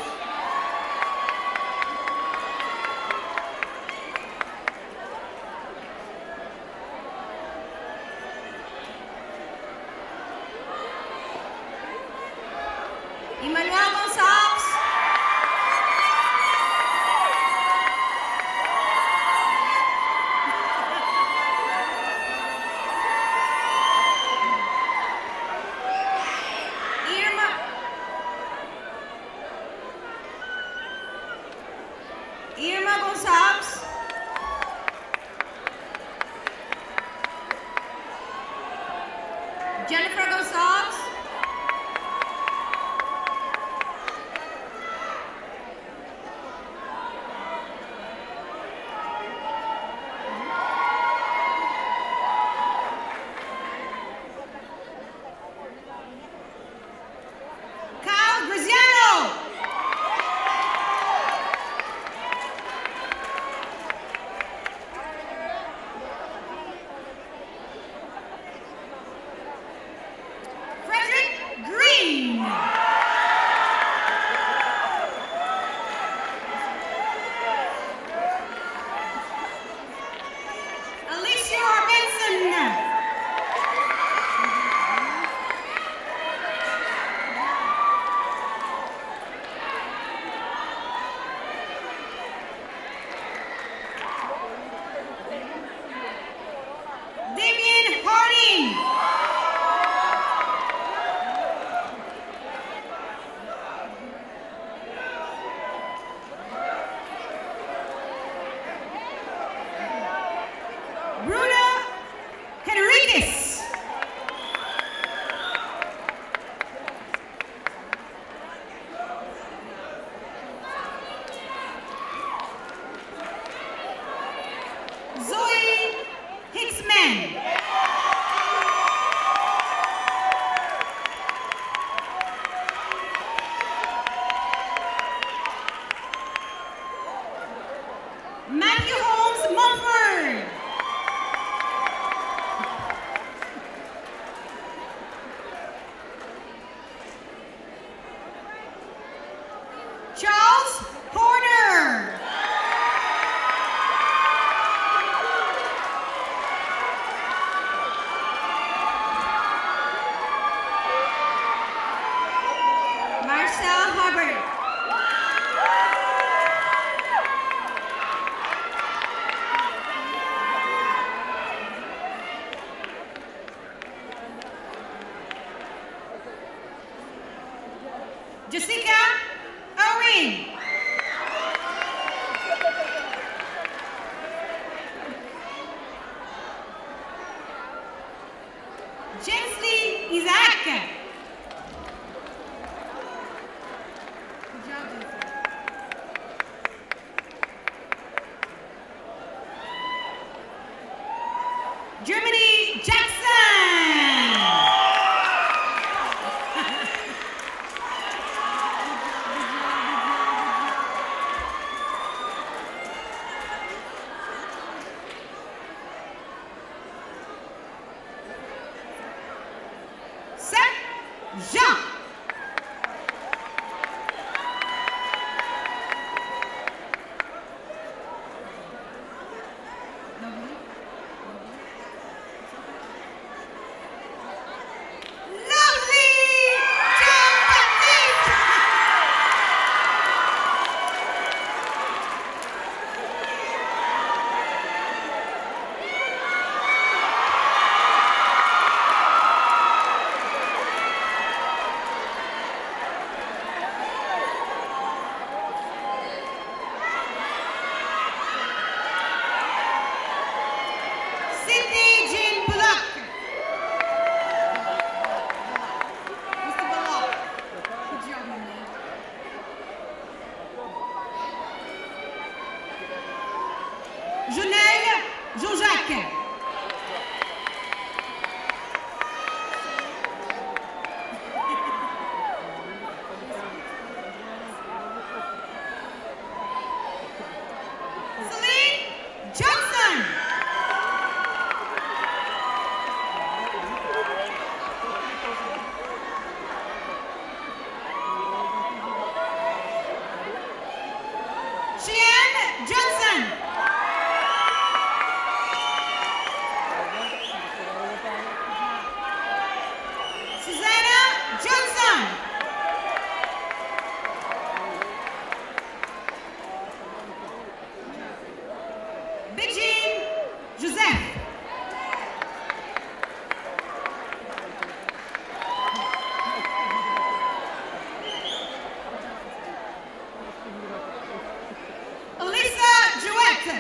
Emmanuel Gonçalves. Irma. Irma Gonçalves. Jennifer Gonçalves. Kyle Graziano. Frederick Green. Alicia Benson. Damian Harding. Bruna Henriquez. Zoe Hicksman. Matthew Holmes Mumford. Charles Horner. Marcel Hubbard. Sabrina Irene. Jensley Isaac. Good job, Jensley. Germany Jackson. Sep Jean. Jonelle Jean-Jacques. Celine Johnson. Cheyenne Johnson. Johnson. Beijing Joseph. Elisa Jouette.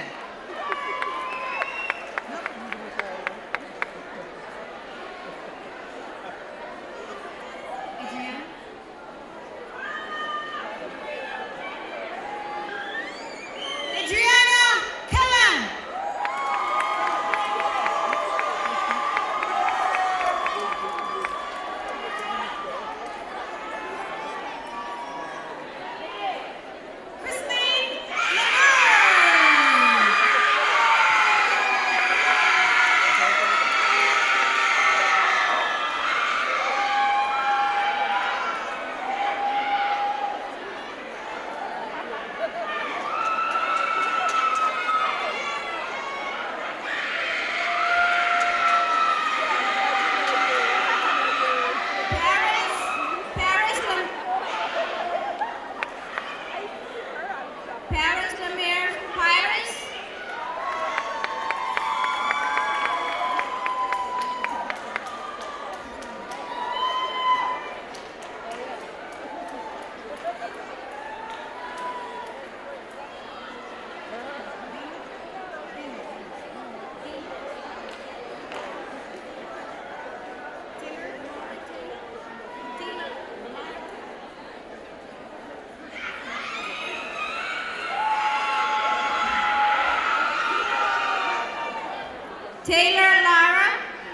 Taylor Lara.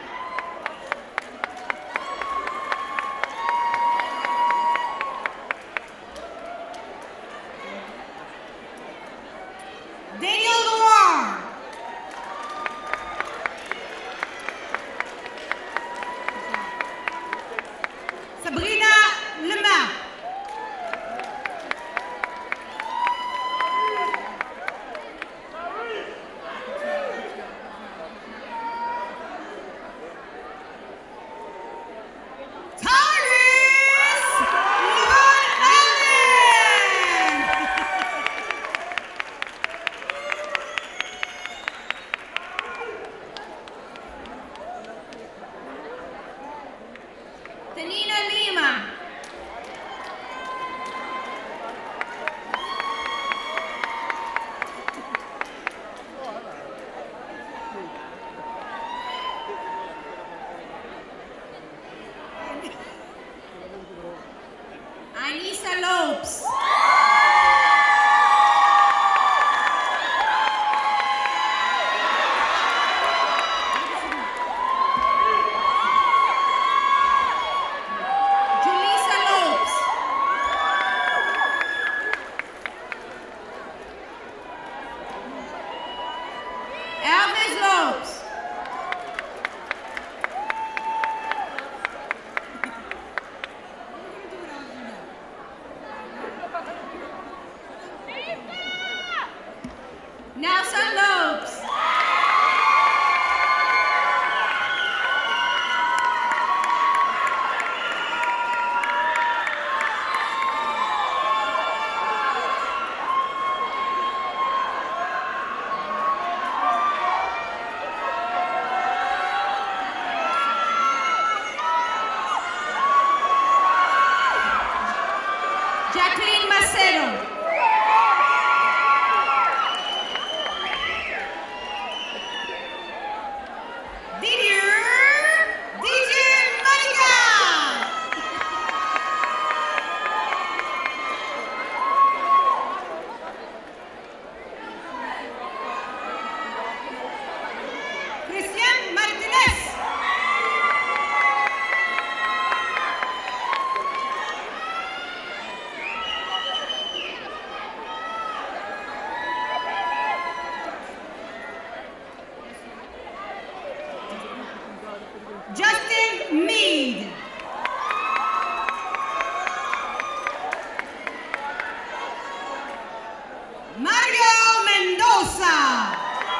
Daniel Loire. Sabrina Lema. Julissa Lopes. Julissa Lopes. Elvis Lopes. Nelson Lopes. Jacqueline Macedo. Didier D J Monica. Cristian Martinez. Justin Meade. Mario Mendoza.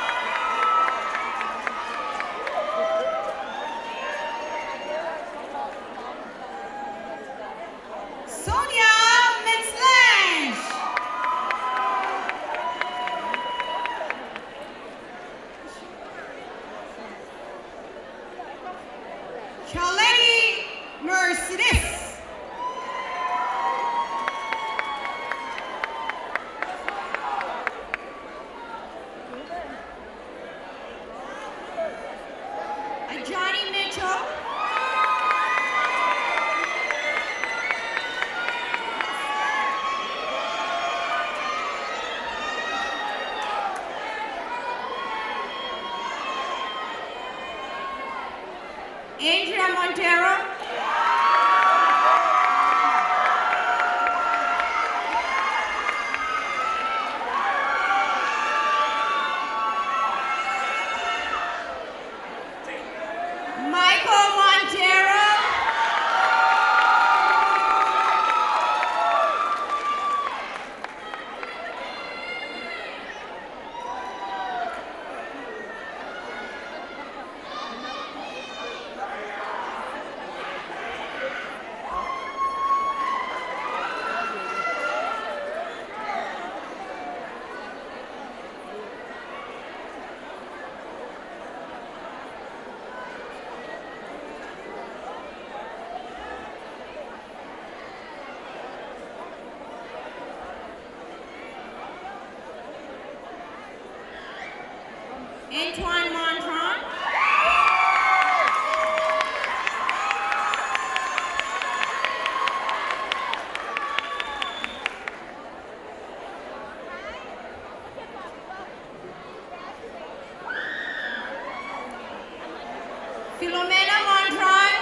Sonia Metzlash. Charlene Mercedes. Johnny Mitchell. Andrea Montero. Michael Montero. Antoine Montron. Philomena Montron.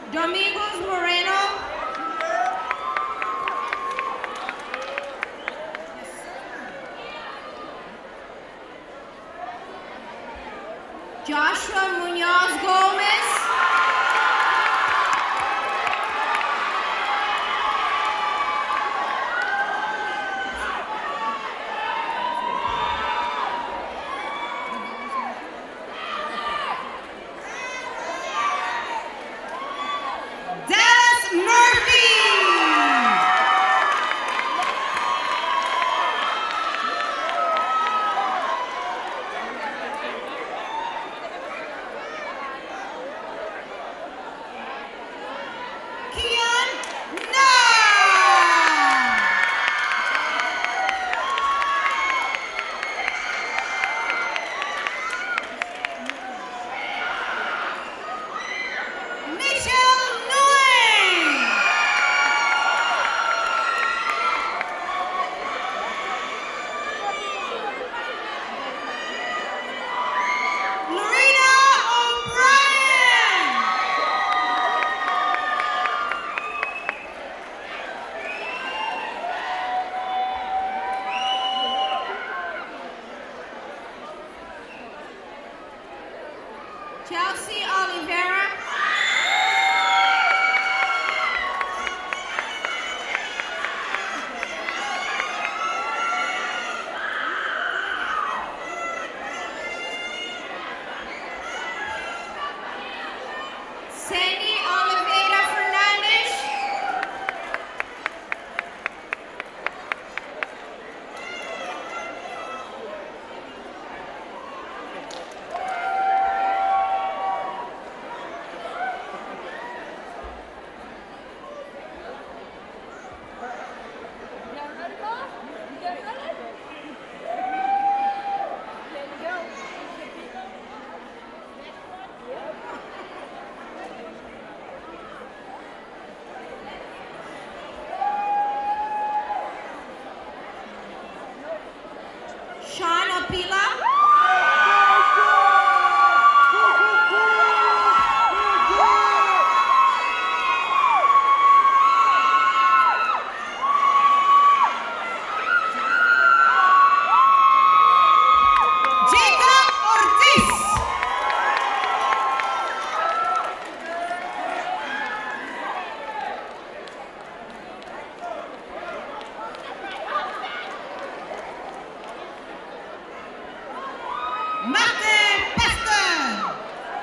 Domingos Moreno. Joshua Munoz Gomez. Dallas Murphy. Keon Na. Mitchell Nguyen. Lorena O'Brien. Chelsea Oliveira. Sandy Oliveira Fernandez. Sean Opila. Jacob Ortiz. Martin Pastor.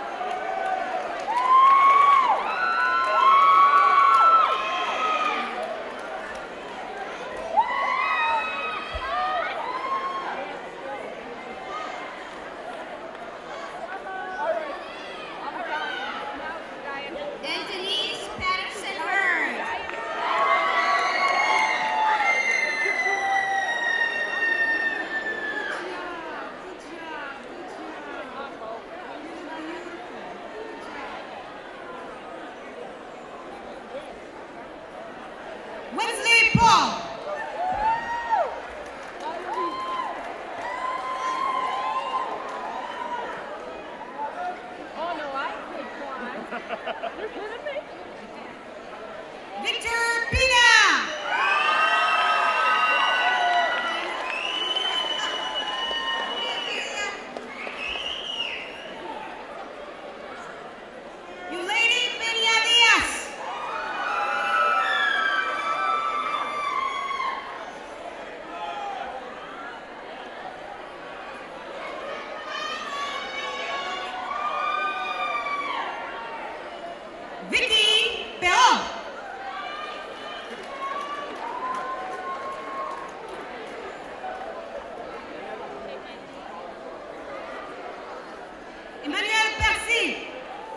Denise Patterson Hurd. Wesley Paul. Victor Pina. Yulady Benia Diaz. Vicky Peon. Emmanuel Percy.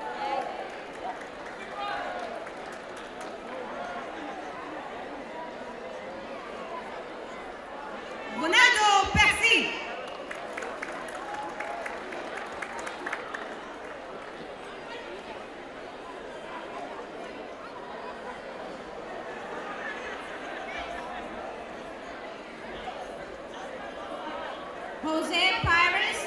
Ronaldo Percy. Jose Pires.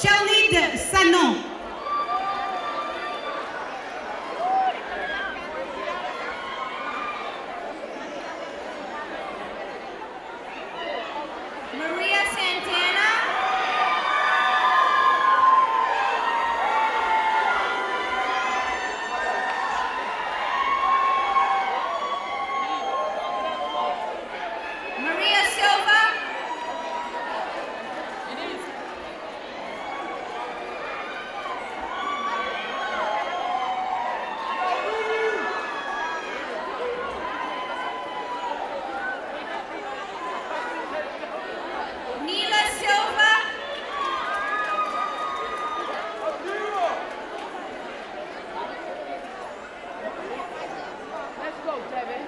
Charlie Sanon. Maria Santana. Maria Silva. Nila Silva. Let's go, Devin.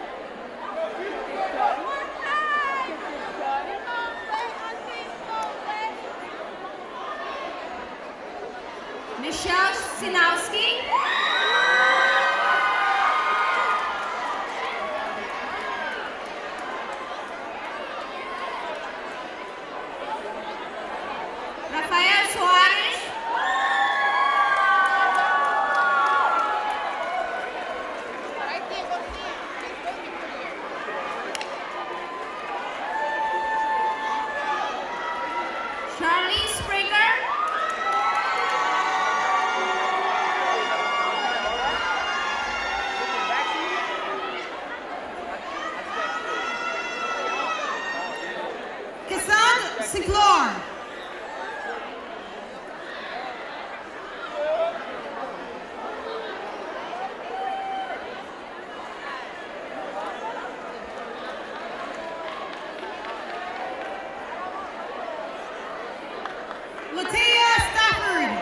Michelle Sinowski. Rafael Soares. Charlie Springer. Cassandra Sinclair. Latia Stafford.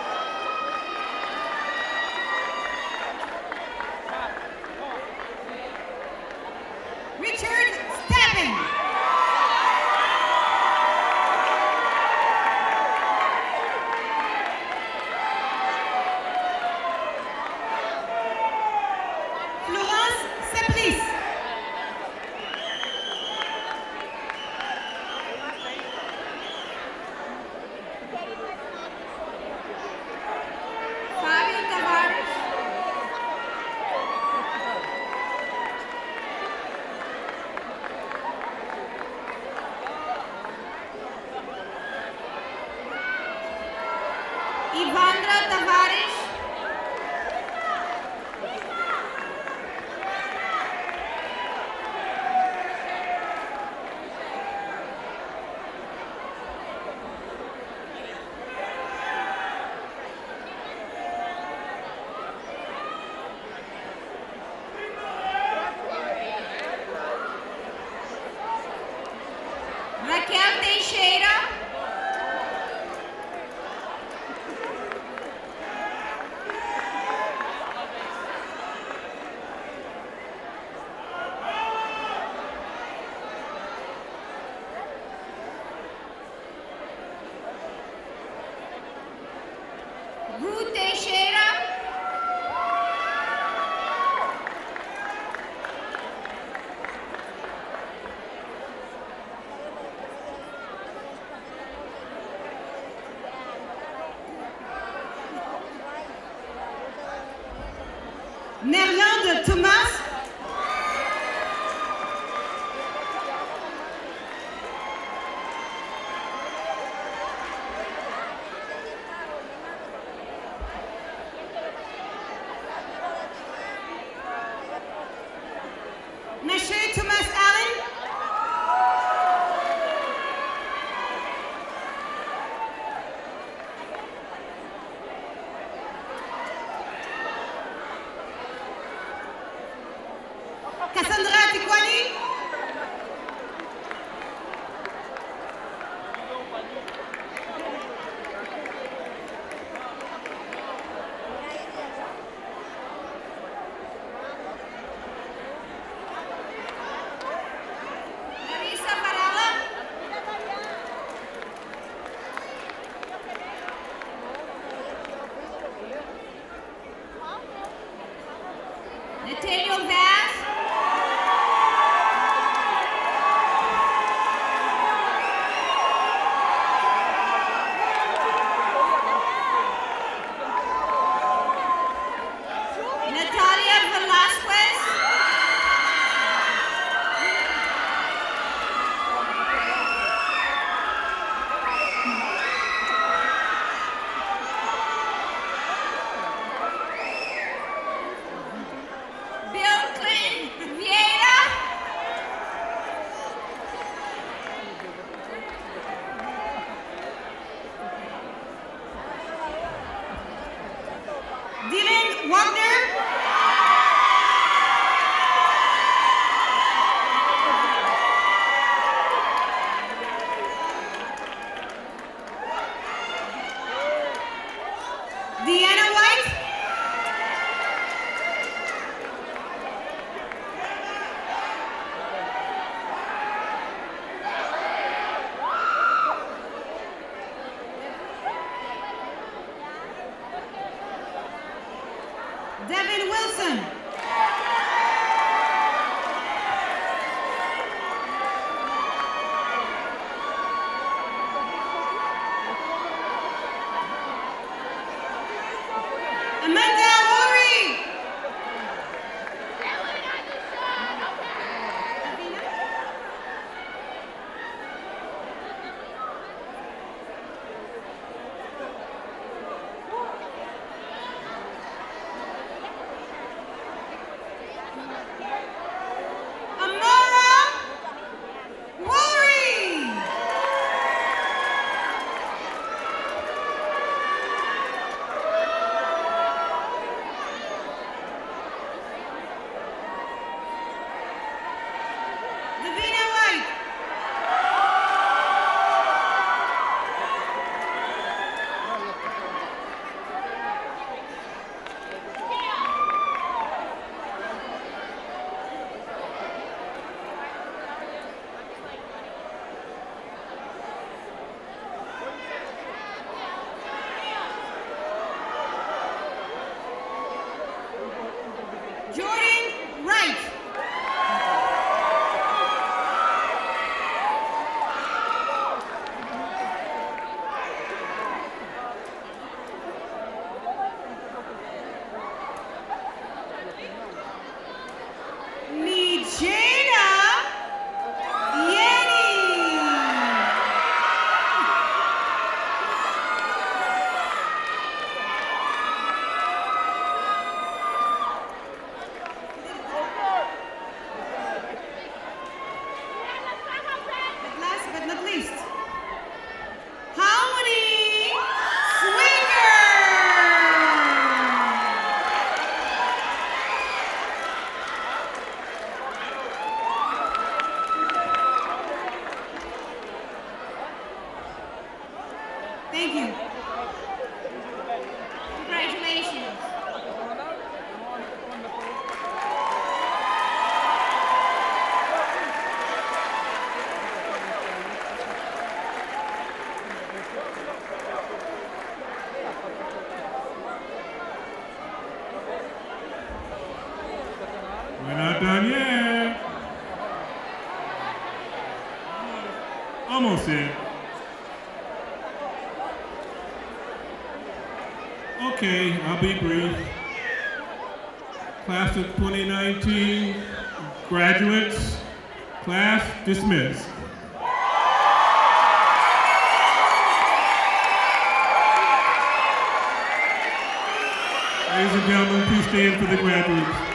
Richard Steppen. Florence Seplis. Fábio Tavares. Ivandra Tavares. Raquel Teixeira. Ruth Teixeira. Nerlande Thomas. Nashe Thomas Allen. Devin Wilson. Amanda Ori. Amara Wari. Davina White. Jordan Wright. Mijena Yeni. But last but not least, Harmony Swinger. Thank you. Congratulations. We're not done yet. Almost there. Okay, I'll be brief. Class of twenty nineteen, graduates, class dismissed. Ladies and gentlemen, please stand for the graduates.